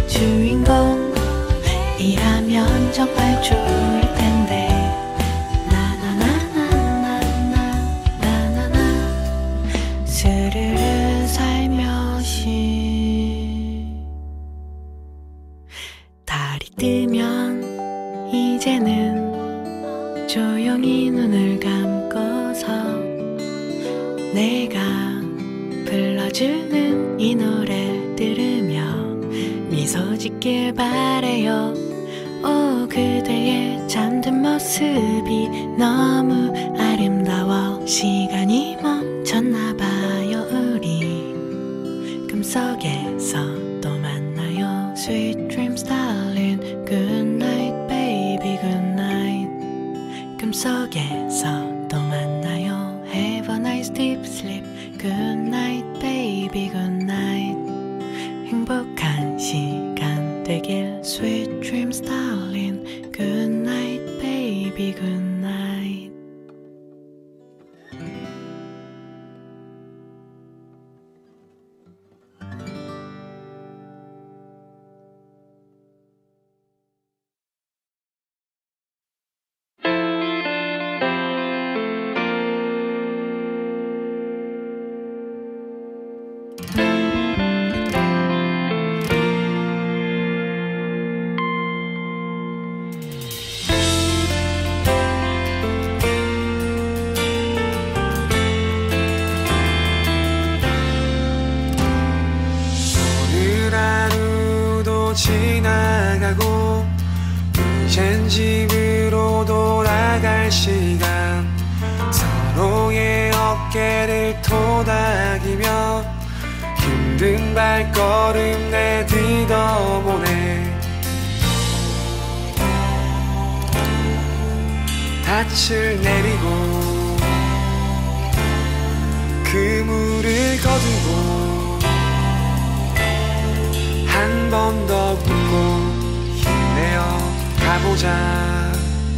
주인공이라면 정말 좋을 텐데. 나나나나나나나나 스르르 살며시. 달이 뜨면 이제는 조용히 눈을 감고서 내가 불러주는 이 노래를 들으며 미소 짓길 바래요. 오 그대의 잠든 모습이 너무 아름다워. 시간이 멈췄나봐요. 우리 꿈속에서 또 만나요. Sweet dreams darling. Good night baby good night. 꿈속에서 또 만나요. Have a nice deep sleep. Good night baby good night. 행복한 시간 되길. Sweet dreams darling. Good night baby good night. 지나가고 이젠 집으로 돌아갈 시간. 서로의 어깨를 토닥이며 힘든 발걸음 내딛어보네. 닻을 내리고 그물을 거두고 한 번 더 웃고 힘내어 가보자.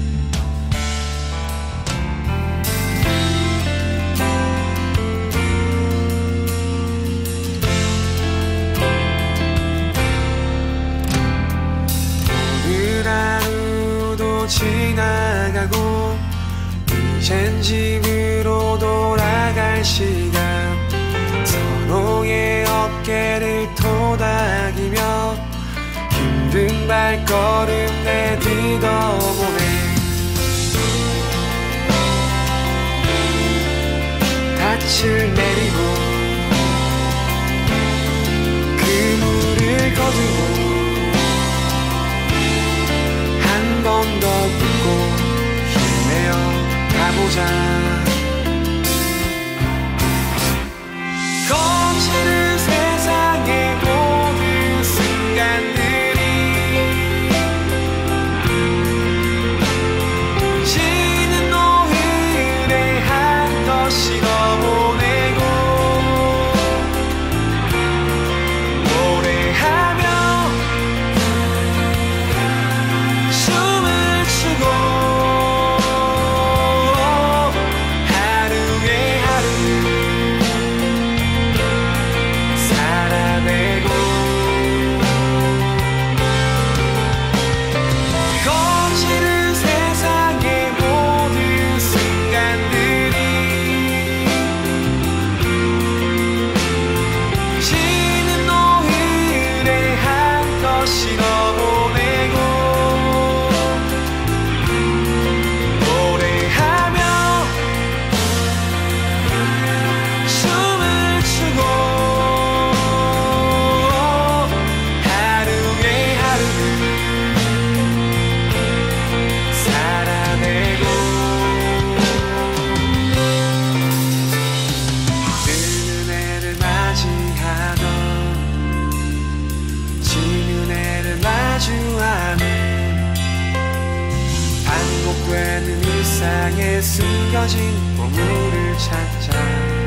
오늘 하루도 지나가고 이젠 집으로 돌아갈 시간. 서로의 어깨를 토닥이며 힘든 발걸음 내딛어보네. 닻을 내리고 그물을 거두고 한 번 더 웃고 힘내어 가보자. 거칠은 세상의 모든 순간들이 지는 노을에 한 더 실어보내고 마주하는 반복되는 일상에 숨겨진 보물을 찾자.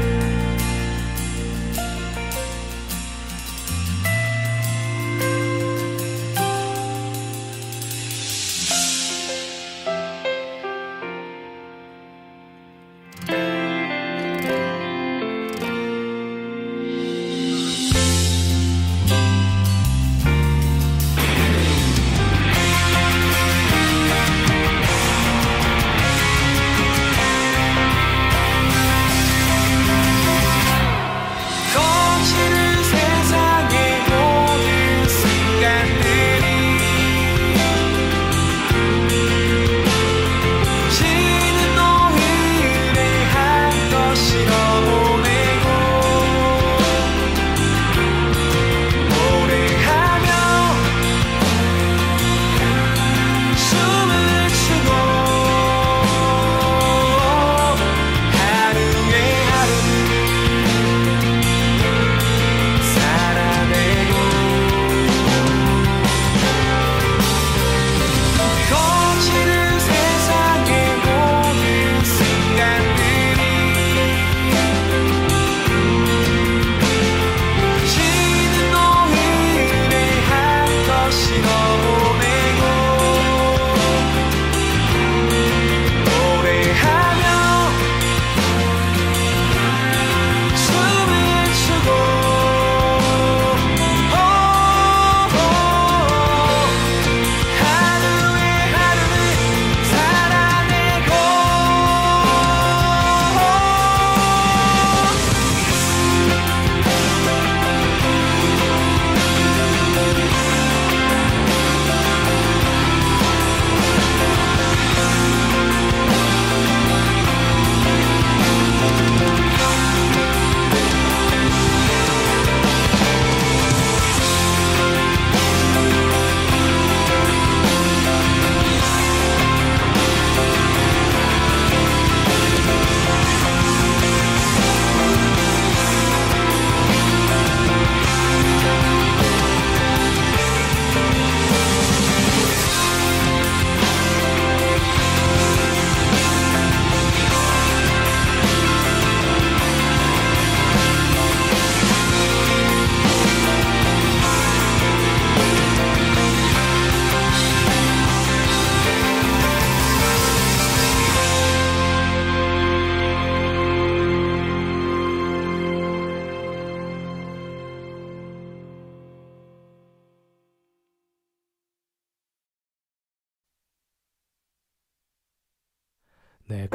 내가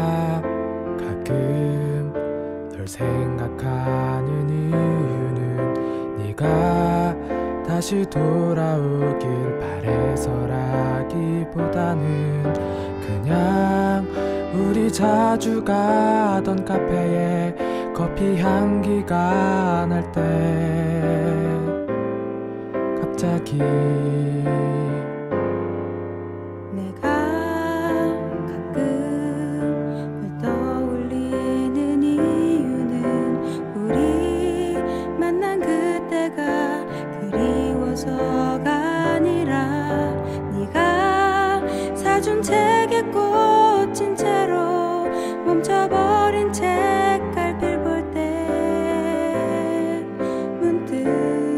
가끔 널 생각하는 이유는 네가 다시 돌아오길 바래서라기보다는 그냥 우리 자주 가던 카페에 커피 향기가 날 때 갑자기 서가 아니라 네가 사준 책에 꽂힌 채로 멈춰버린 책갈피를 볼 때 문득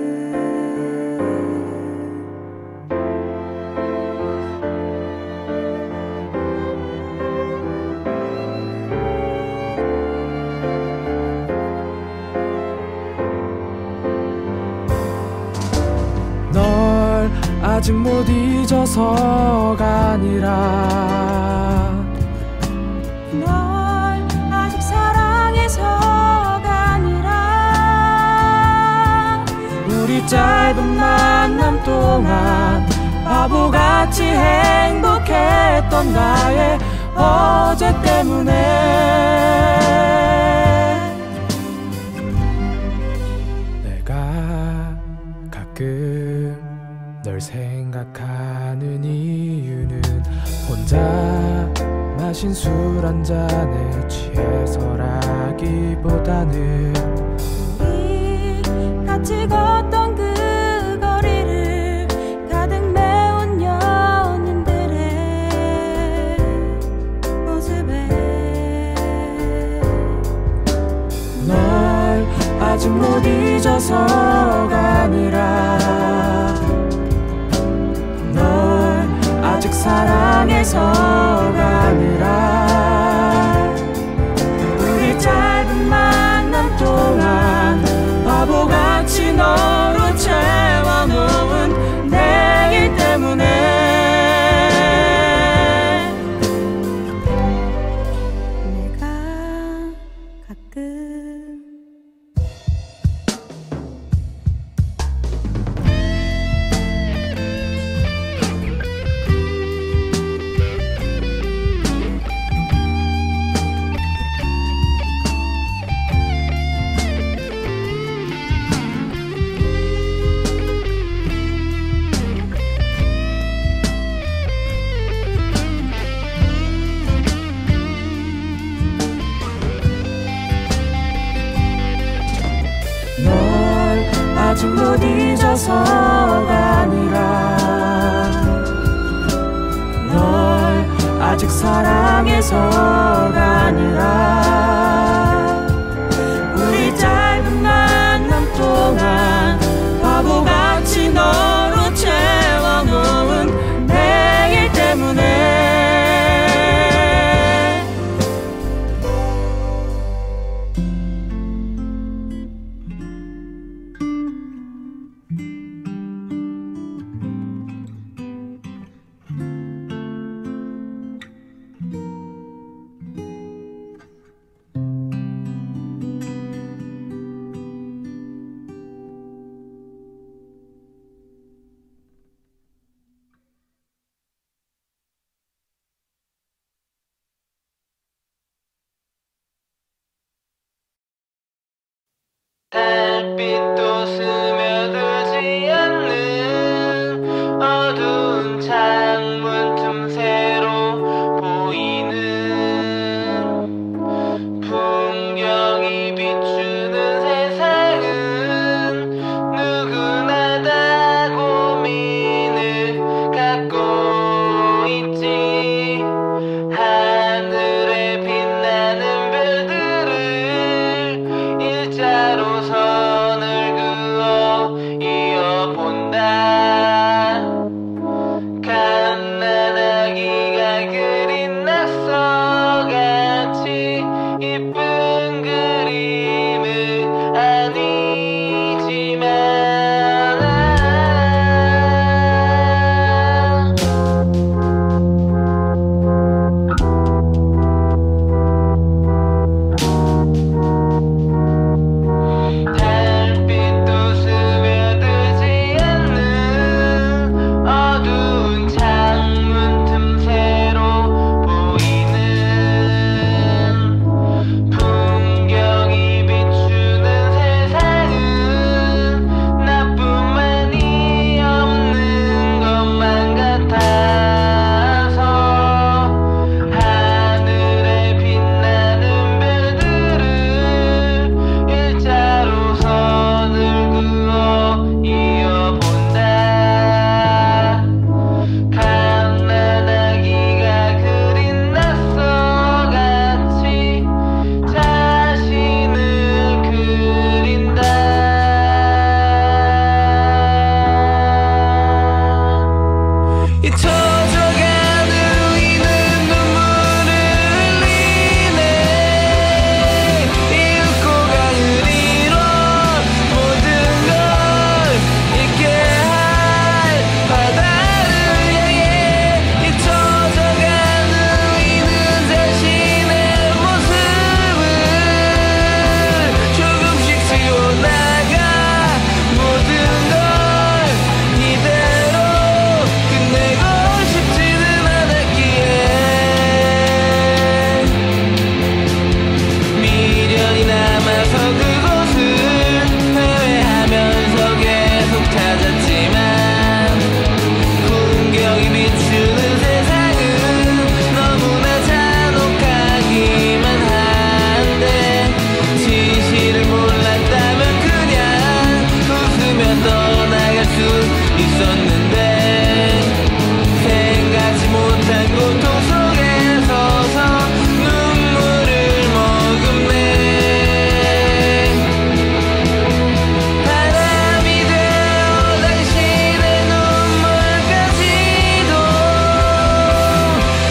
아직 못 잊어서가 아니라 널 아직 사랑해서가 아니라 우리 짧은 만남 동안 바보같이 행복했던 나의 어제 때문에 내가 가끔 널 생각하는 이유는 혼자 마신 술 한 잔에 취해서라기보다는 우리 같이 걷던 그 거리를 가득 늦어서가 아니라 우리 짧은 만남 동안 바보같이 너로 채워놓은 내일 때문에 아직 못 잊어서가 아니라 널 아직 사랑해서가 아니라 우리 짧은 만남 동안 바보같이 너로 채워놓은 내일 때문에 달빛도 스며들지 않는 어두운 창문 틈새로 보이는 풍경이 비추는 세상은 누구나 다 고민을 갖고 있지. 하늘에 빛나는 별들을 일자로 선을 그어 이어본다. 갓난아기가 그린 낙서같이 이쁜 그림은 아니지만 달빛도 스며들지 않는 어두운 창문 틈새로 보이는 풍경이 비추는 세상은 나뿐만이 없는 것만 같아서 하늘에 빛나는 별들을 일자로 선을 그어 이어본다. 갓난아기가 그린 낙서같이 자신을 그린다. 잊혀져가는 이는 눈물을 흘리네. 잃고 가는 이런 모든 걸 잊게 할 바다를 향해 잊혀져가는 이는 자신의 모습을 조금씩 지워나가. 모든 걸 이대로 끝내고 싶지는 않았기에 미련이 남아서 그곳을 회외하면서 계속 찾았지만 풍경이 비추는 세상은 너무나 잔혹하기만 한데 진실을 몰랐다면 그냥 웃으며 떠나갈 수 있었는데 생각지 못한 고통 속에 서서 눈물을 머금네. 바람이 되어 당신의 눈물까지도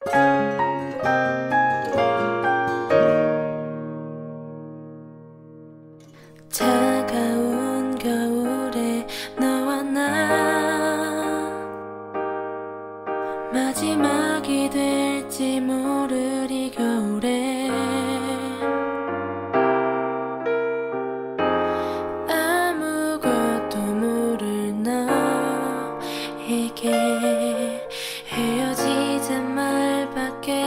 차가운 겨울에 너와 나 마지막이 될지 모를 이 겨울에 아무것도 모를 너에게 헤어지자 말밖에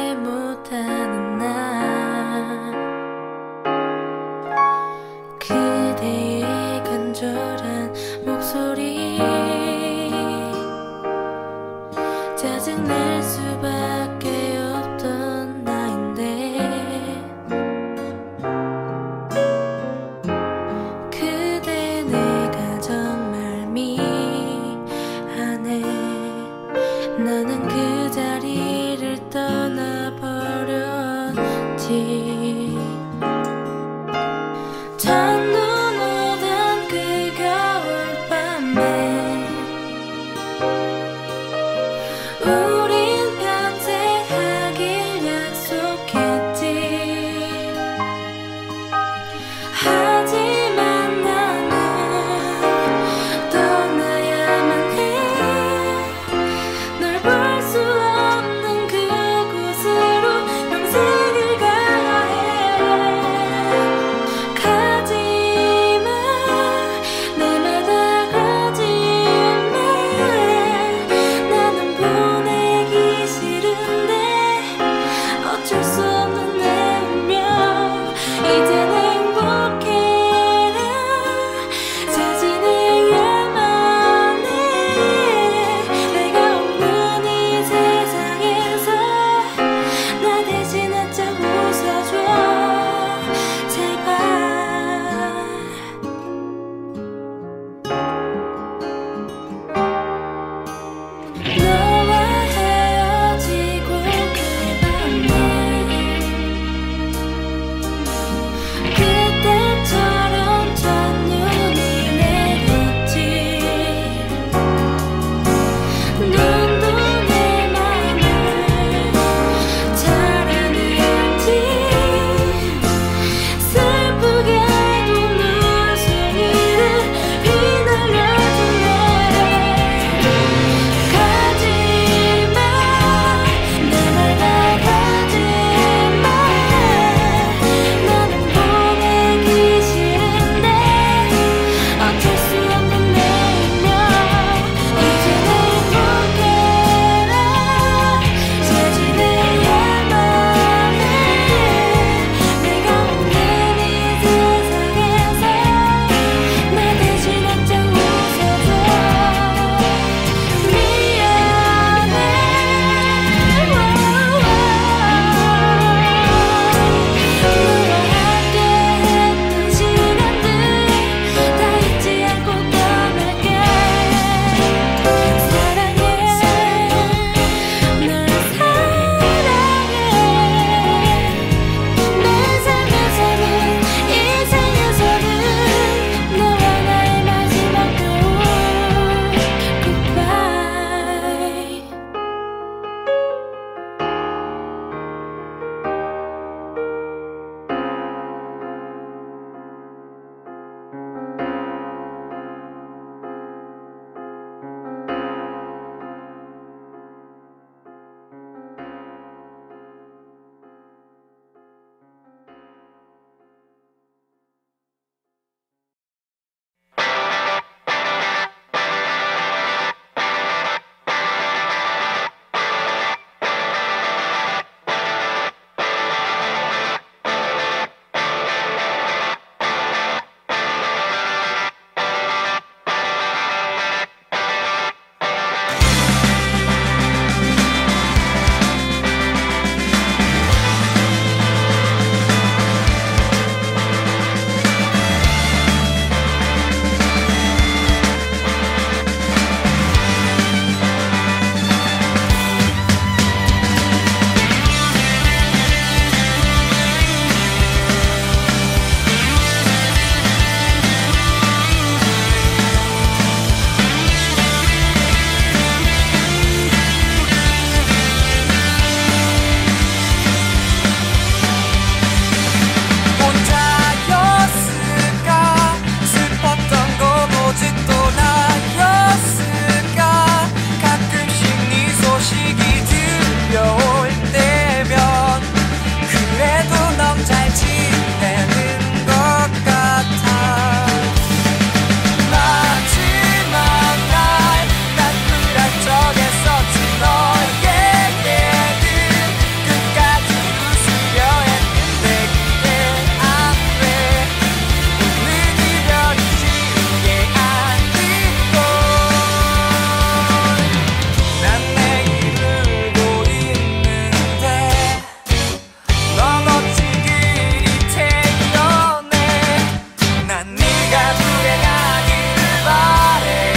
네가 불행하기를 바래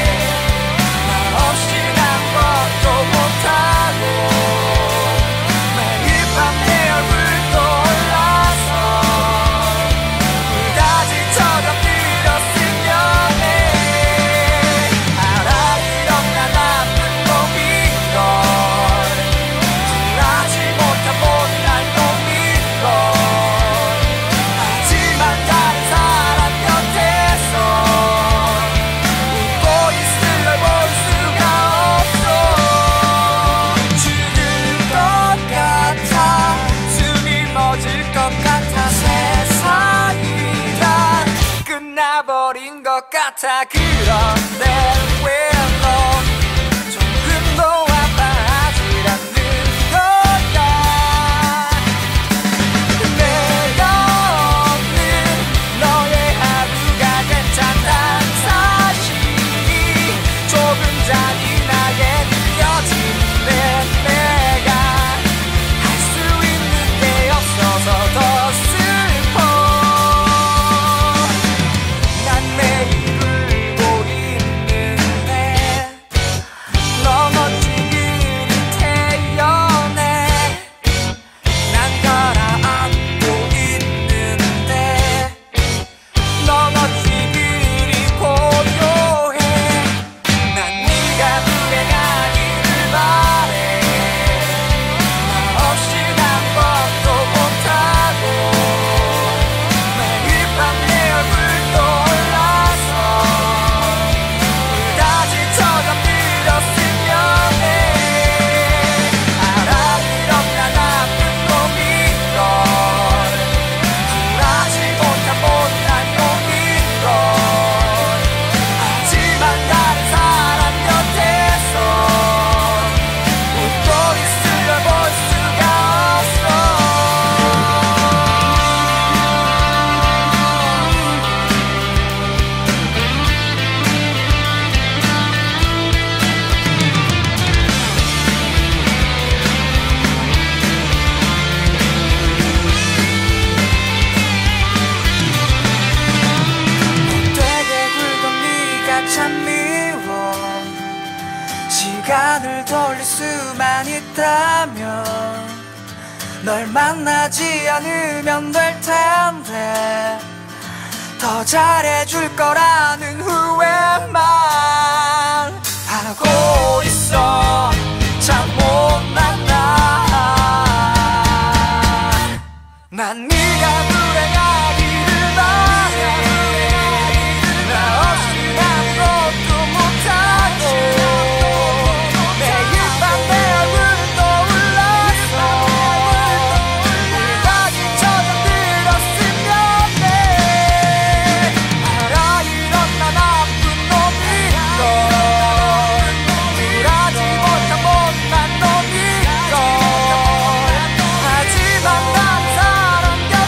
나 없이 아무것도 못하고 매일 밤 내 얼굴 떠올라서 불다지처럼 들었으면 해 알아 이런 나 나쁜 놈인걸 지나지 못한 못난 놈인걸 하지만 다른 사람 곁에서 웃고 있을 널 볼 수가 없어 죽을 것 같아 숨이 멎을 것 같아 세상이란 끝나버린 것 같아 그런데 왜 넌 조금도 아파하지 않는 거야 내가 없는 너의 하루가 괜찮단 사실이 조금 잔인하게 느껴지는데 내가 할 수 있는 게 없어서 더 슬퍼 난 매일 울고 있는데 너 멋진 일이 태연해 난 가라앉고 있는데 너 멋진 일이 고요해 난 네가 불행하기를 바래 나 없이 아무것도 못하고 매일 밤 내 얼굴 떠올라서 불다지처럼 들었으면 해 알아 이런 나 나쁜 놈인걸 굴하지 못한 못난 놈인걸 하지만 다른 사람 곁에서 웃고 있을 널 볼 수가 없어 되게 굴던 네가 참 미워 시간을 돌릴 수만 있다면 널 만나지 않으면 될 텐데 더 잘해줄 거라는 후회만 하고 있어 참 못난 난 네가 불행하기를 바래 나 없이 아무것도 못하고 매일 밤 내 얼굴 떠올라서 불다지처럼 들었으면 해 알아 이런 나 나쁜 놈인걸 굴하지 못한 못난 놈인걸 하지만 다른 사람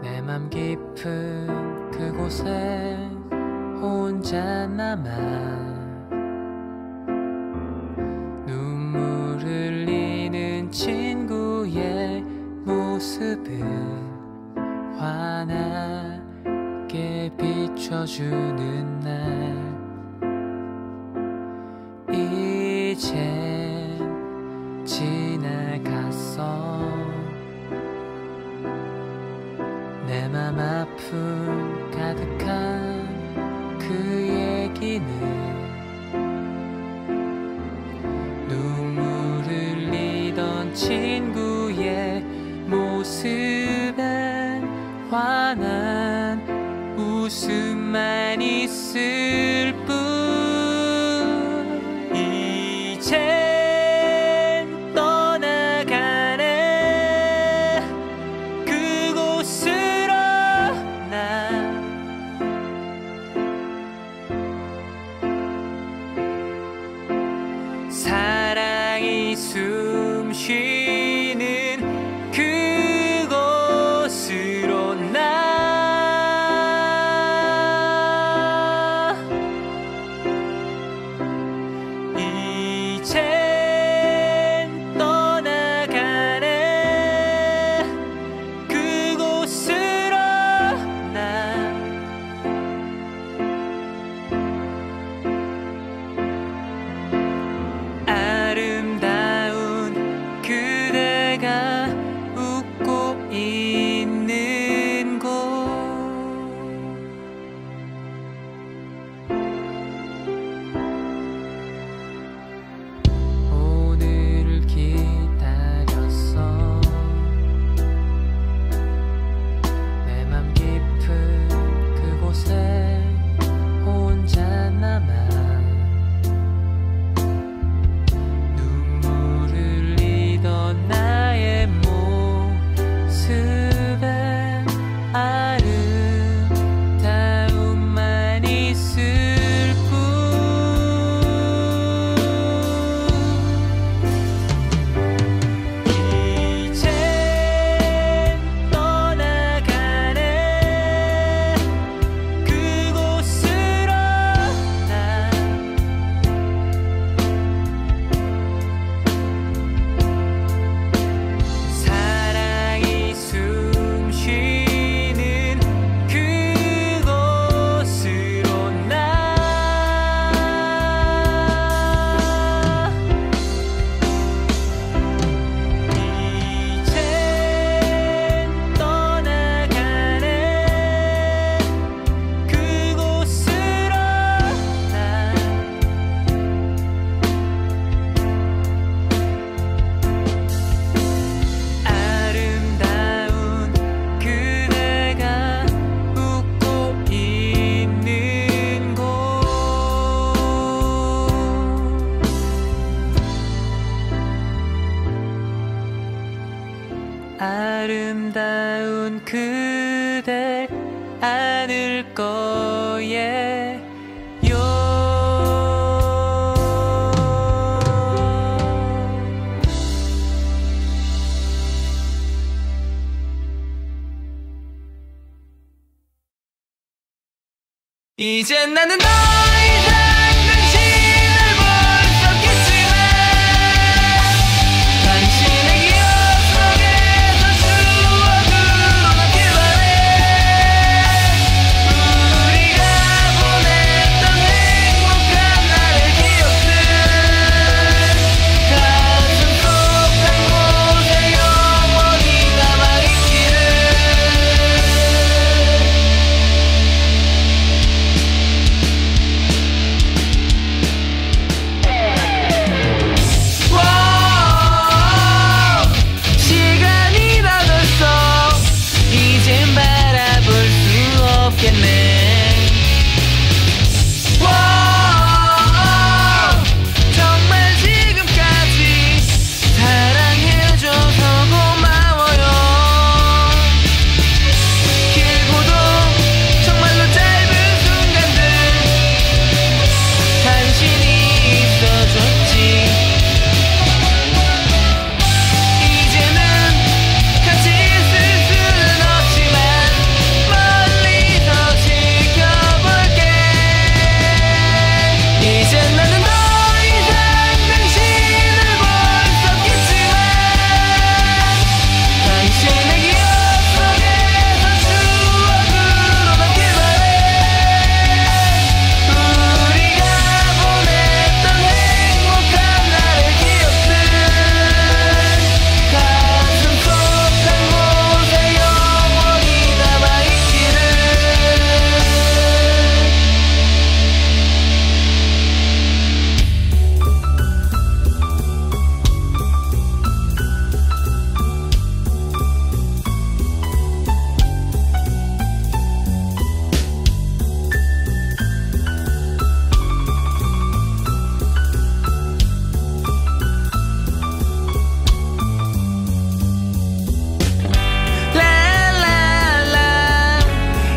내 맘 깊은 그곳에 혼자 남아 눈물 흘리는 친구의 모습을 환하게 비춰주는 날 이젠 지나갔어 내 맘 아픔 가득한 그 얘기는 눈물 흘리던 친구의 모습엔 환한 웃음만 있을 뿐 이젠 떠나가네 그곳으로 난 사랑이 숨 쉬는 그곳으로 나 이젠 떠나가네 그곳으로 나 아름다운 그대가 웃고 있는 곳 오늘을 기다렸어 내 맘 깊은 그곳에 혼자 남아 눈물 흘리던 나의 모습에 아름다움만 있을 뿐 이젠 떠나가네 그곳으로 난 사랑이 숨 쉬는 그곳으로 나 이젠 떠나가네 그곳으로 난 아름다운 그대가 웃고 있는 곳 아름다운 그댈 안을 거예요 이젠 나는 더 이상 당신을 볼 수 없겠지만 당신의 기억 속에서 추억으로 남길 바래 우리가 보냈던 행복한 날의 기억들 가슴 속 한 곳에 영원히 남아있기를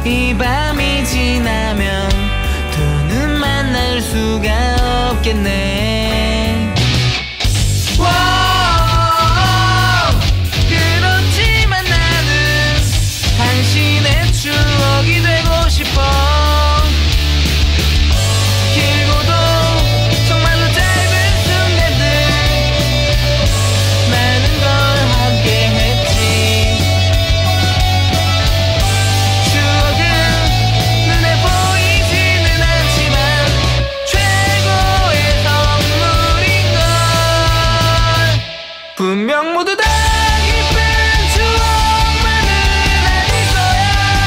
이 밤이 지나면 더는 만날 수가 없겠네. 그렇지만 나는 당신의 추억이 되고 싶어. 길고도 정말로 짧은 순간들 많은 걸 함께 했지. 추억은 눈에 보이지는 않지만 최고의 선물인걸. 분명 모두 다 기쁜 추억만은 아닐 거야.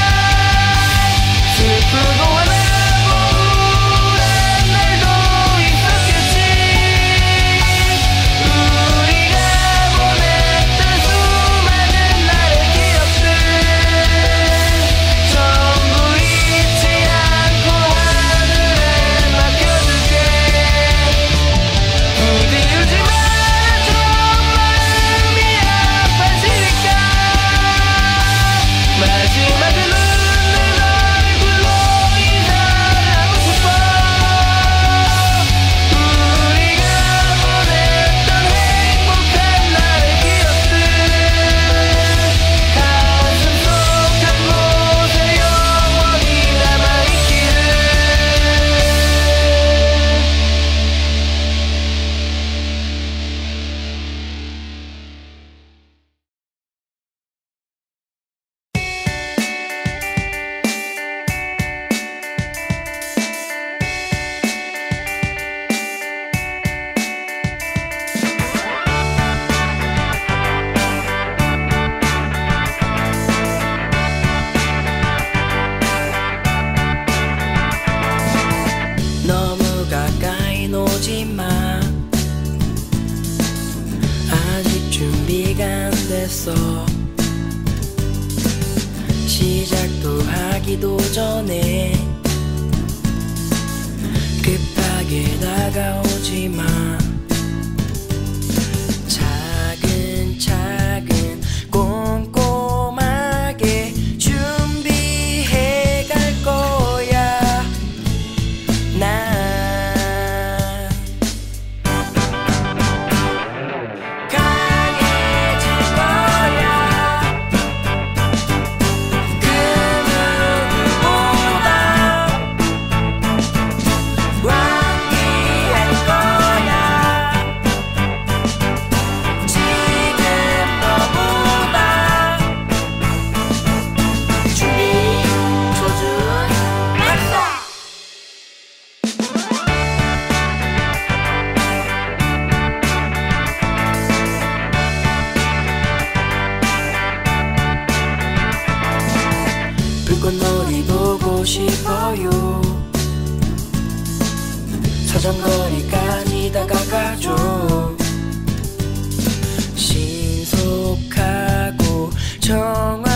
슬프고 화나고 우울한 날도 있었겠지. 우리가 보냈던 수많은 나의 기억들 전부 잊지 않고 하늘에 맡겨둘게. 부디 울지 말아줘. 마음이 아파지니까 마지막은 웃는 얼굴로 인사하고 싶어. 우리가 보냈던 행복한 나의 기억들 가슴 속 한 곳에 영원히 남아있기를. 너무 가까이 오지 마. 아직 준비가 안 됐어. 시작도 하기도 전에 급하게 다가오지 마. 차근차근 꼼꼼하게 준비해 갈 거야. 난 강해질 거야. 그 누구보다 완기할 거야. 지금 너보다 준비 조준 발사. 불꽃놀이 보고 싶어요. 사정거리까지 다가가줘. 신속하고 정확